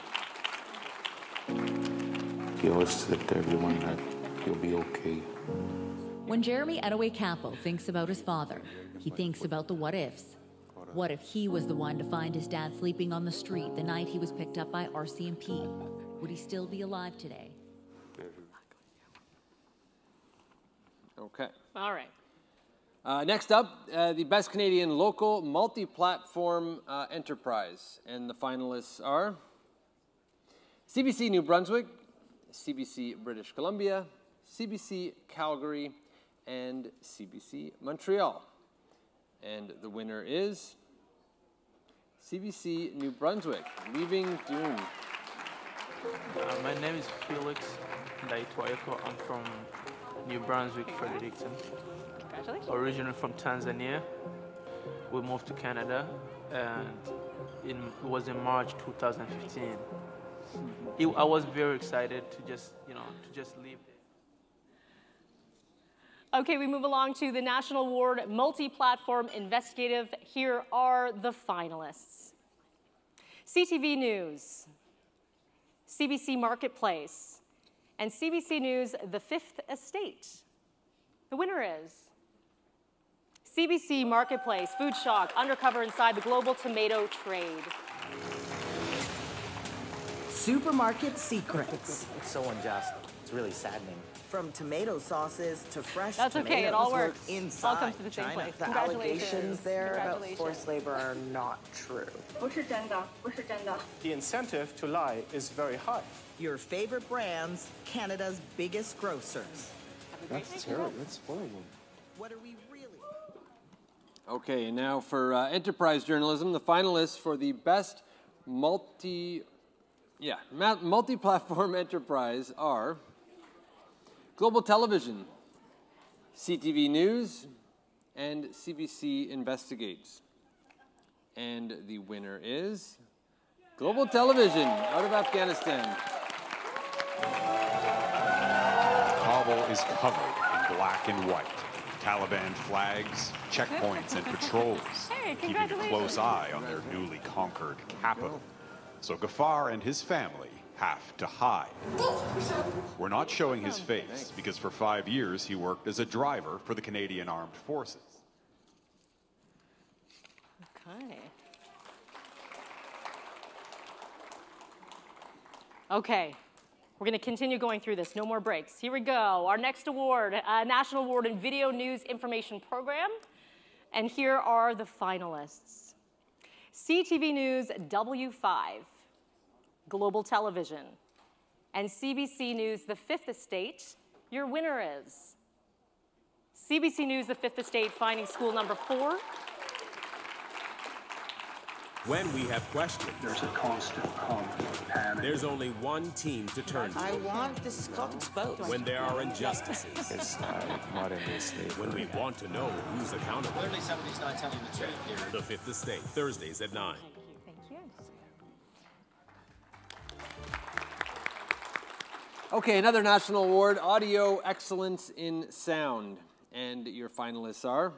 He always said to everyone that he'll be okay. When Jeremy Edaway Campo thinks about his father, he thinks about the what ifs. What if he was the one to find his dad sleeping on the street the night he was picked up by R C M P? Would he still be alive today? Okay. All right. Uh, next up, uh, the best Canadian local multi-platform uh, enterprise. And the finalists are C B C New Brunswick, C B C British Columbia, C B C Calgary, and C B C Montreal. And the winner is C B C New Brunswick, Leaving Dune. Uh, my name is Felix Ndaitwayeko. I'm from New Brunswick, Fredericton. Congratulations. Originally from Tanzania. We moved to Canada, and in, it was in March two thousand fifteen. It, I was very excited to just, you know, to just leave. Okay, we move along to the National Award Multi-Platform Investigative. Here are the finalists. C T V News, C B C Marketplace, and C B C News The Fifth Estate. The winner is C B C Marketplace, Food Shock, Undercover Inside the Global Tomato Trade. Supermarket secrets. It's so unjust. It's really saddening. From tomato sauces to fresh That's tomatoes. okay, it all Look works. inside All comes to the same China. place. The Congratulations. allegations there about Congratulations. forced labor are not true. The incentive to lie is very high. Your favorite brands, Canada's biggest grocers. That's terrible. That's horrible. What are we really? Okay, and now for uh, enterprise journalism, the finalists for the best multi, yeah, ma- multi-platform enterprise are Global Television, C T V News, and C B C Investigates. And the winner is Global Television out of Afghanistan. Kabul is covered in black and white. Taliban flags, checkpoints, and patrols, Hey, keeping a close eye on their newly conquered capital. So Ghaffar and his family have to hide. We're not showing his face because for five years he worked as a driver for the Canadian Armed Forces. Okay. Okay. We're going to continue going through this. No more breaks. Here we go. Our next award, uh, National Award in Video News Information Program. And here are the finalists. C T V News W five, Global Television, and C B C News The Fifth Estate. Your winner is C B C News The Fifth Estate, finding school number four. When we have questions, there's a constant conflict, panic. There's only one team to turn to. I want this called exposed. When there are injustices. It's not modern day slavery. When we want to know who's accountable. Clearly somebody's not telling the truth here. The Fifth Estate, Thursdays at nine. Thank you. Okay, another national award, Audio Excellence in Sound. And your finalists are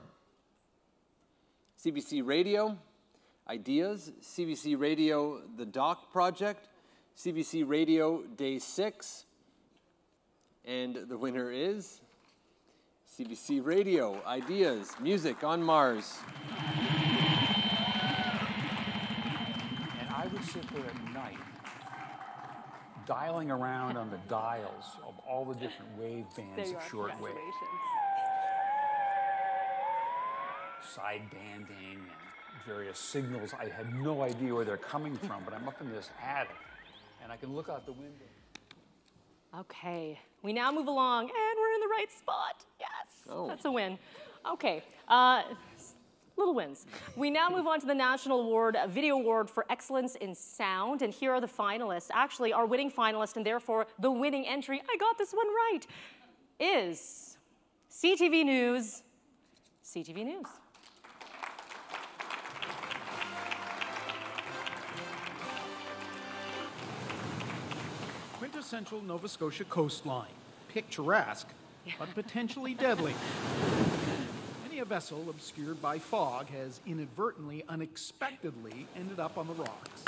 C B C Radio, Ideas, C B C Radio The Doc Project, C B C Radio Day six, and the winner is C B C Radio Ideas, Music on Mars. And I would sit there at night dialing around on the dials of all the different wave bands of shortwave. Side banding and various signals. I had no idea where they're coming from, but I'm up in this attic and I can look out the window. Okay, we now move along and we're in the right spot. Yes, oh. That's a win. Okay, uh, little wins. We now move on to the National Award, Video Award for Excellence in Sound, and here are the finalists. Actually, our winning finalist, and therefore the winning entry, I got this one right, is C T V News, C T V News. Quintessential Nova Scotia coastline, picturesque, but potentially deadly. Many a vessel obscured by fog has inadvertently, unexpectedly ended up on the rocks.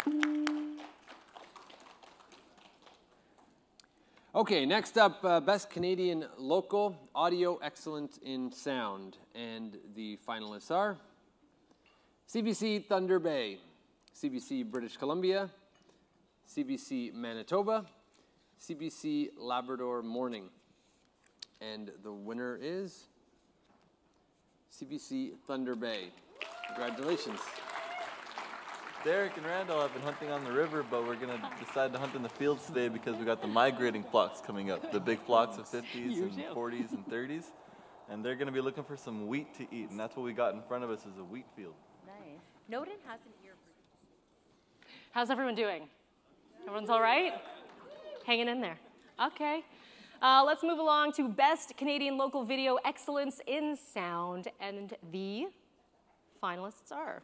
Okay, next up, uh, Best Canadian Local Audio Excellence in Sound. And the finalists are C B C Thunder Bay, C B C British Columbia, C B C Manitoba, C B C Labrador Morning. And the winner is C B C Thunder Bay. Congratulations. Derek and Randall have been hunting on the river, but we're going to decide to hunt in the fields today because we got the migrating flocks coming up, the big flocks of fifties and forties and thirties, and they're going to be looking for some wheat to eat, and that's what we got in front of us is a wheat field. Nice. Noden has an ear for. How's everyone doing? Everyone's all right? Hanging in there. Okay. Uh, let's move along to Best Canadian Local Video Excellence in Sound, and the finalists are...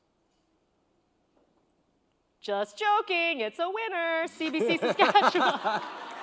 Just joking, it's a winner, C B C Saskatchewan.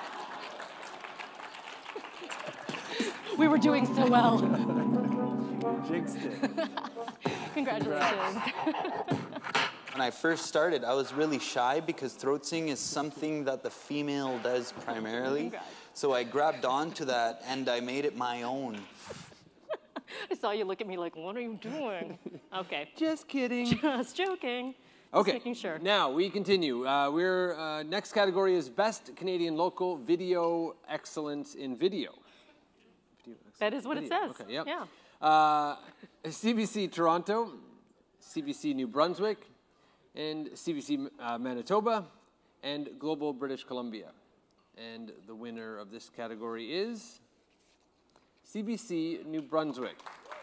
We were doing so well. Jinxed it. Congratulations. When I first started, I was really shy because throat singing is something that the female does primarily. So I grabbed onto that and I made it my own. I saw you look at me like, what are you doing? Okay. Just kidding. Just joking. Okay, Just making sure. Now we continue. Uh, we're, uh, next category is Best Canadian Local Video Excellence in Video. Video That is what video. it says. Okay, yep. Yeah. Uh, C B C Toronto, C B C New Brunswick, and C B C uh, Manitoba, and Global British Columbia. And the winner of this category is C B C New Brunswick.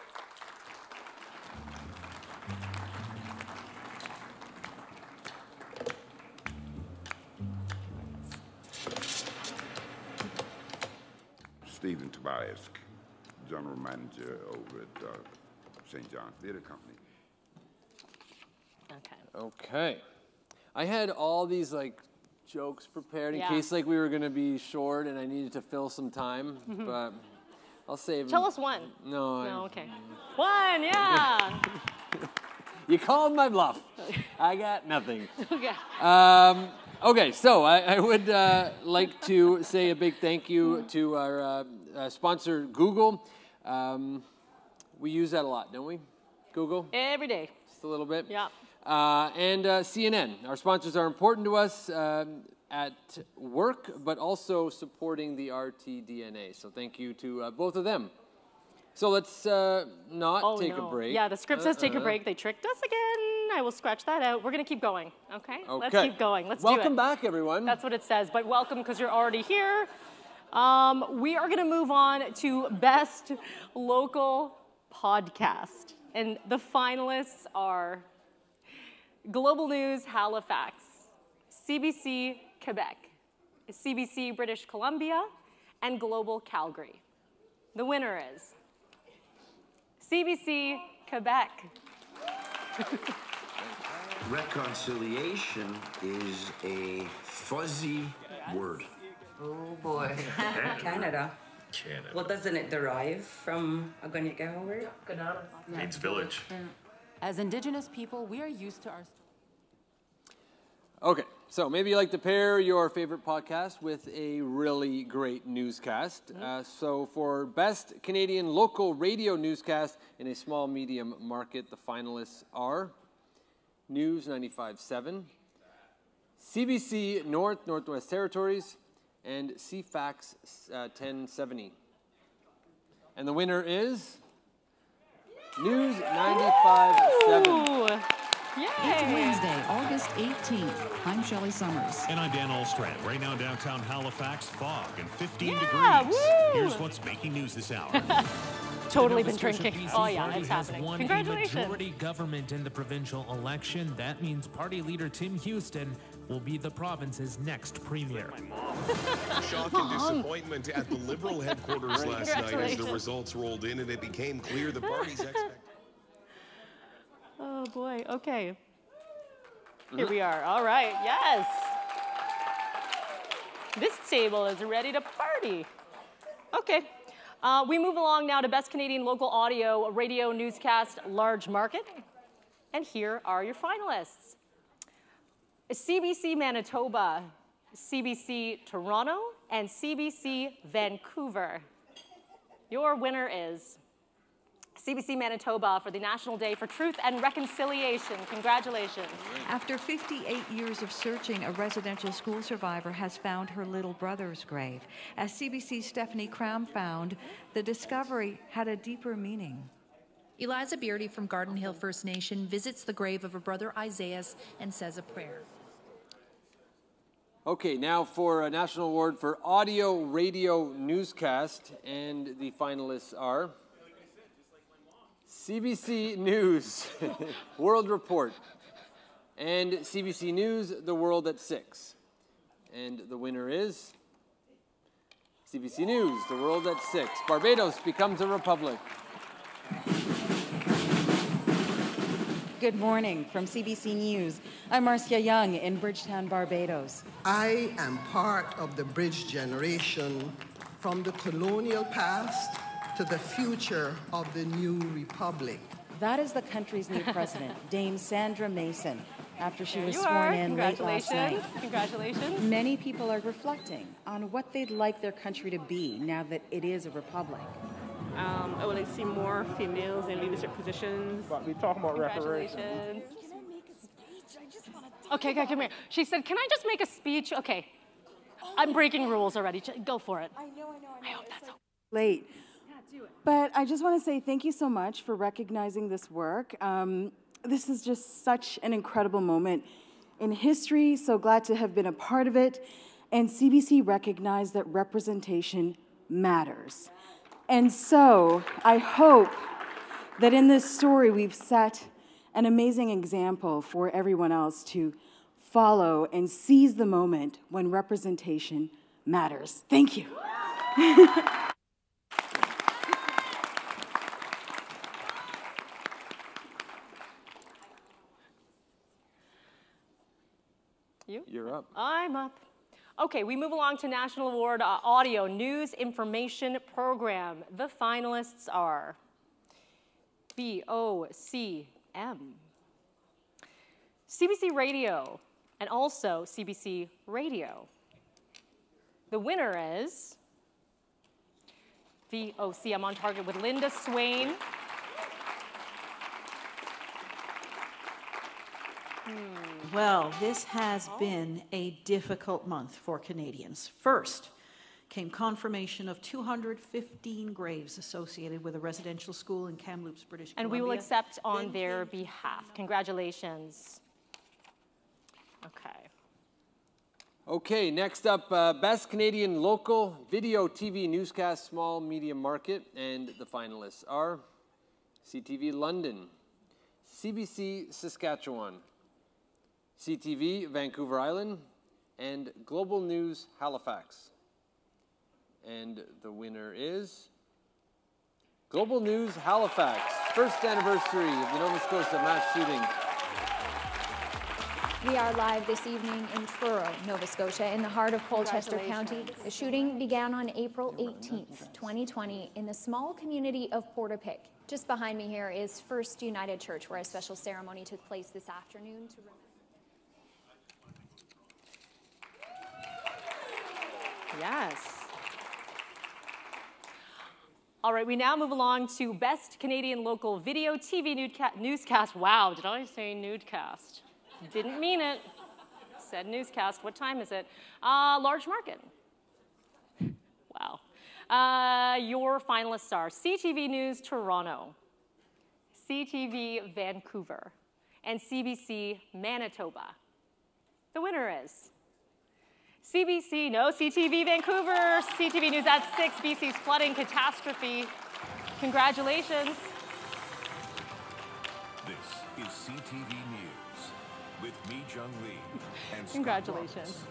Stephen Tobias, General Manager over at uh, Saint John's Theatre Company. Okay. Okay. I had all these like jokes prepared in Yeah. case like we were gonna be short and I needed to fill some time, Mhm. but I'll save. Tell us one. No. No, I, okay. One, yeah. You called my bluff. I got nothing. Okay. Um, okay, so I, I would uh, like to say a big thank you to our uh, uh, sponsor, Google. Um, we use that a lot, don't we? Google? Every day. Just a little bit. Yeah. Uh, and uh, C N N. Our sponsors are important to us um, at work, but also supporting the R T D N A. So thank you to uh, both of them. So let's uh, not Oh, take no. a break. Yeah, the script says take a Uh-uh. break. They tricked us again. I will scratch that out. We're going to keep going, okay? Let's Okay. keep going. Let's Welcome do it. back, everyone. That's what it says, but welcome because you're already here. Um, we are going to move on to Best Local Podcast. And the finalists are Global News Halifax, C B C Quebec, C B C British Columbia, and Global Calgary. The winner is C B C Quebec. Reconciliation is a fuzzy word. Oh boy. Canada. Canada. Well, doesn't it derive from a Gunyaga word? Means village. As Indigenous people, we are used to our... Okay, so maybe you like to pair your favorite podcast with a really great newscast. Uh, so for Best Canadian Local Radio Newscast in a small medium market, the finalists are News ninety-five point seven, C B C North, Northwest Territories, and C FAX uh, ten seventy. And the winner is News ninety-five seven. Yay. It's Wednesday, August eighteenth. I'm Shelley Summers. And I'm Dan Olstrand. Right now, downtown Halifax, fog and fifteen Yeah, degrees. woo. Here's what's making news this hour. Totally The been Nova Scotia drinking. B C Oh yeah, party it's has happening. won Congratulations. a majority government in the provincial election. That means party leader Tim Houston will be the province's next premier. Shock and disappointment at the Liberal headquarters last night as the results rolled in and it became clear the party's expectations. Oh boy, okay. Here we are, all right, yes. This table is ready to party. Okay, uh, we move along now to Best Canadian Local Audio Radio Newscast Large Market. And here are your finalists. C B C Manitoba, C B C Toronto, and C B C Vancouver. Your winner is C B C Manitoba for the National Day for Truth and Reconciliation. Congratulations. After fifty-eight years of searching, a residential school survivor has found her little brother's grave. As C B C's Stephanie Cram found, the discovery had a deeper meaning. Eliza Beardy from Garden Hill First Nation visits the grave of her brother Isaiah and says a prayer. Okay, now for a National Award for Audio Radio Newscast, and the finalists are C B C News, World Report, and C B C News, The World at Six. And the winner is C B C News, The World at Six. Barbados becomes a republic. Good morning from C B C News. I'm Marcia Young in Bridgetown, Barbados. I am part of the bridge generation from the colonial past to the future of the new republic. That is the country's new president, Dame Sandra Mason, after she There was you sworn are. in late last night. Congratulations. Congratulations. Many people are reflecting on what they'd like their country to be now that it is a republic. Um, I would like to see more females in leadership positions. But we're talking about Congratulations. Okay, okay, come here. She said, can I just make a speech? Okay. I'm breaking rules already. J- Go for it. I know, I know, I know. I hope that's okay. Late. But I just want to say thank you so much for recognizing this work. Um, this is just such an incredible moment in history. So glad to have been a part of it. And C B C recognized that representation matters. And so I hope that in this story we've set an amazing example for everyone else to follow and seize the moment when representation matters. Thank you. You? You're up. I'm up. Okay, we move along to National Award uh, Audio News Information Program. The finalists are B O C M, C B C Radio, and also C B C Radio. The winner is V O C M, on target with Linda Swain. Well, this has been a difficult month for Canadians. First came confirmation of two hundred fifteen graves associated with a residential school in Kamloops, British And Columbia. we will accept on their behalf. Congratulations. Okay. Okay, next up, uh, Best Canadian Local Video T V Newscast Small Medium Market, and the finalists are C T V London, C B C Saskatchewan, C T V Vancouver Island, and Global News Halifax. And the winner is Global News Halifax, first anniversary of the Nova Scotia mass shooting. We are live this evening in Truro, Nova Scotia, in the heart of Colchester County. The shooting began on April eighteenth, twenty twenty, in the small community of Portapique. Just behind me here is First United Church, where a special ceremony took place this afternoon to remember. Yes. All right, we now move along to Best Canadian Local Video T V newsca- Newscast. Wow, did I say newscast? Didn't mean it. Said newscast. What time is it? Uh, large market. Wow. Uh, your finalists are C T V News Toronto, C T V Vancouver, and C B C Manitoba. The winner is C B C, no, C T V Vancouver, C T V News at six, B C's flooding catastrophe. Congratulations. This is C T V News with Mi Jung Lee and Congratulations. Scott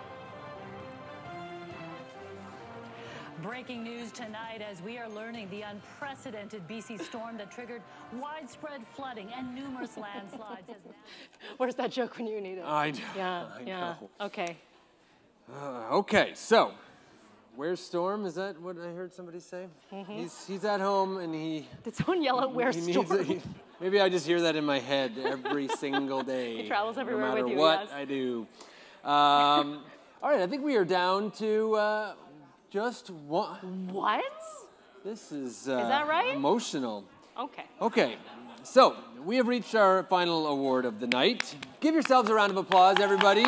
Breaking news tonight as we are learning the unprecedented B C storm that triggered widespread flooding and numerous landslides. Has now... Where's that joke when you need it? I know. Yeah, I yeah. know. Okay. Uh, okay, so where's Storm? Is that what I heard somebody say? Mm-hmm. He's he's at home and he. Did someone yell out where's he Storm? needs a, he, maybe I just hear that in my head every single day. He travels everywhere no matter with you, what yes. I do. Um, all right, I think we are down to uh, just one. What? This is. Uh, Is that right? Emotional. Okay. Okay, so we have reached our final award of the night. Give yourselves a round of applause, everybody.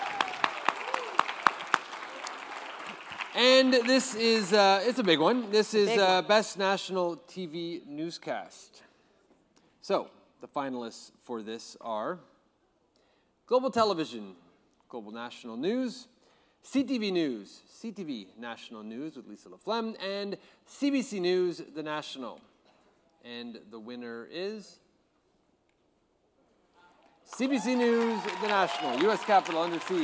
And this is, uh, it's a big one. This is uh, Best National T V Newscast. So, the finalists for this are Global Television, Global National News, C T V News, C T V National News with Lisa LaFlemme, and C B C News, The National. And the winner is C B C News, The National, U S Capitol under siege.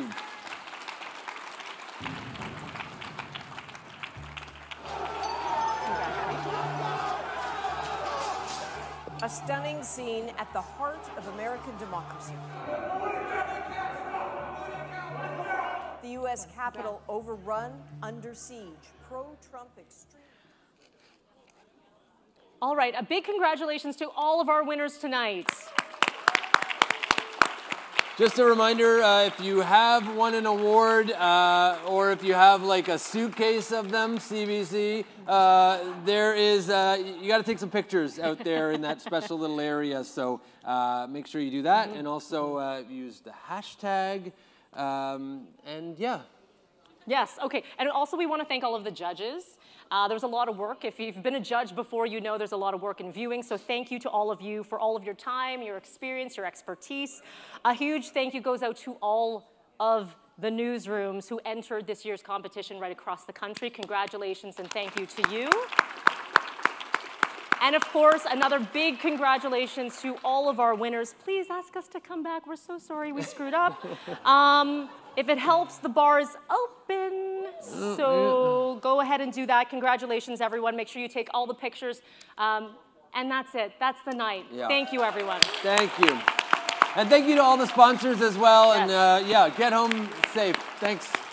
A stunning scene at the heart of American democracy. The U S Capitol overrun, under siege. Pro-Trump extreme. All right, a big congratulations to all of our winners tonight. Just a reminder, uh, if you have won an award, uh, or if you have like a suitcase of them, C B C, uh, there is, uh, you got to take some pictures out there in that special little area. So uh, make sure you do that, and also uh, use the hashtag, um, and yeah. Yes, okay. And also we want to thank all of the judges. Uh, there was a lot of work. If you've been a judge before, you know there's a lot of work in viewing. So thank you to all of you for all of your time, your experience, your expertise. A huge thank you goes out to all of the newsrooms who entered this year's competition right across the country. Congratulations and thank you to you. And of course, another big congratulations to all of our winners. Please ask us to come back. We're so sorry we screwed up. Um, if it helps, the bar is open. So go ahead and do that. Congratulations, everyone. Make sure you take all the pictures. Um, and that's it. That's the night. Yeah. Thank you, everyone. Thank you. And thank you to all the sponsors as well. Yes. And uh, yeah, get home safe. Thanks.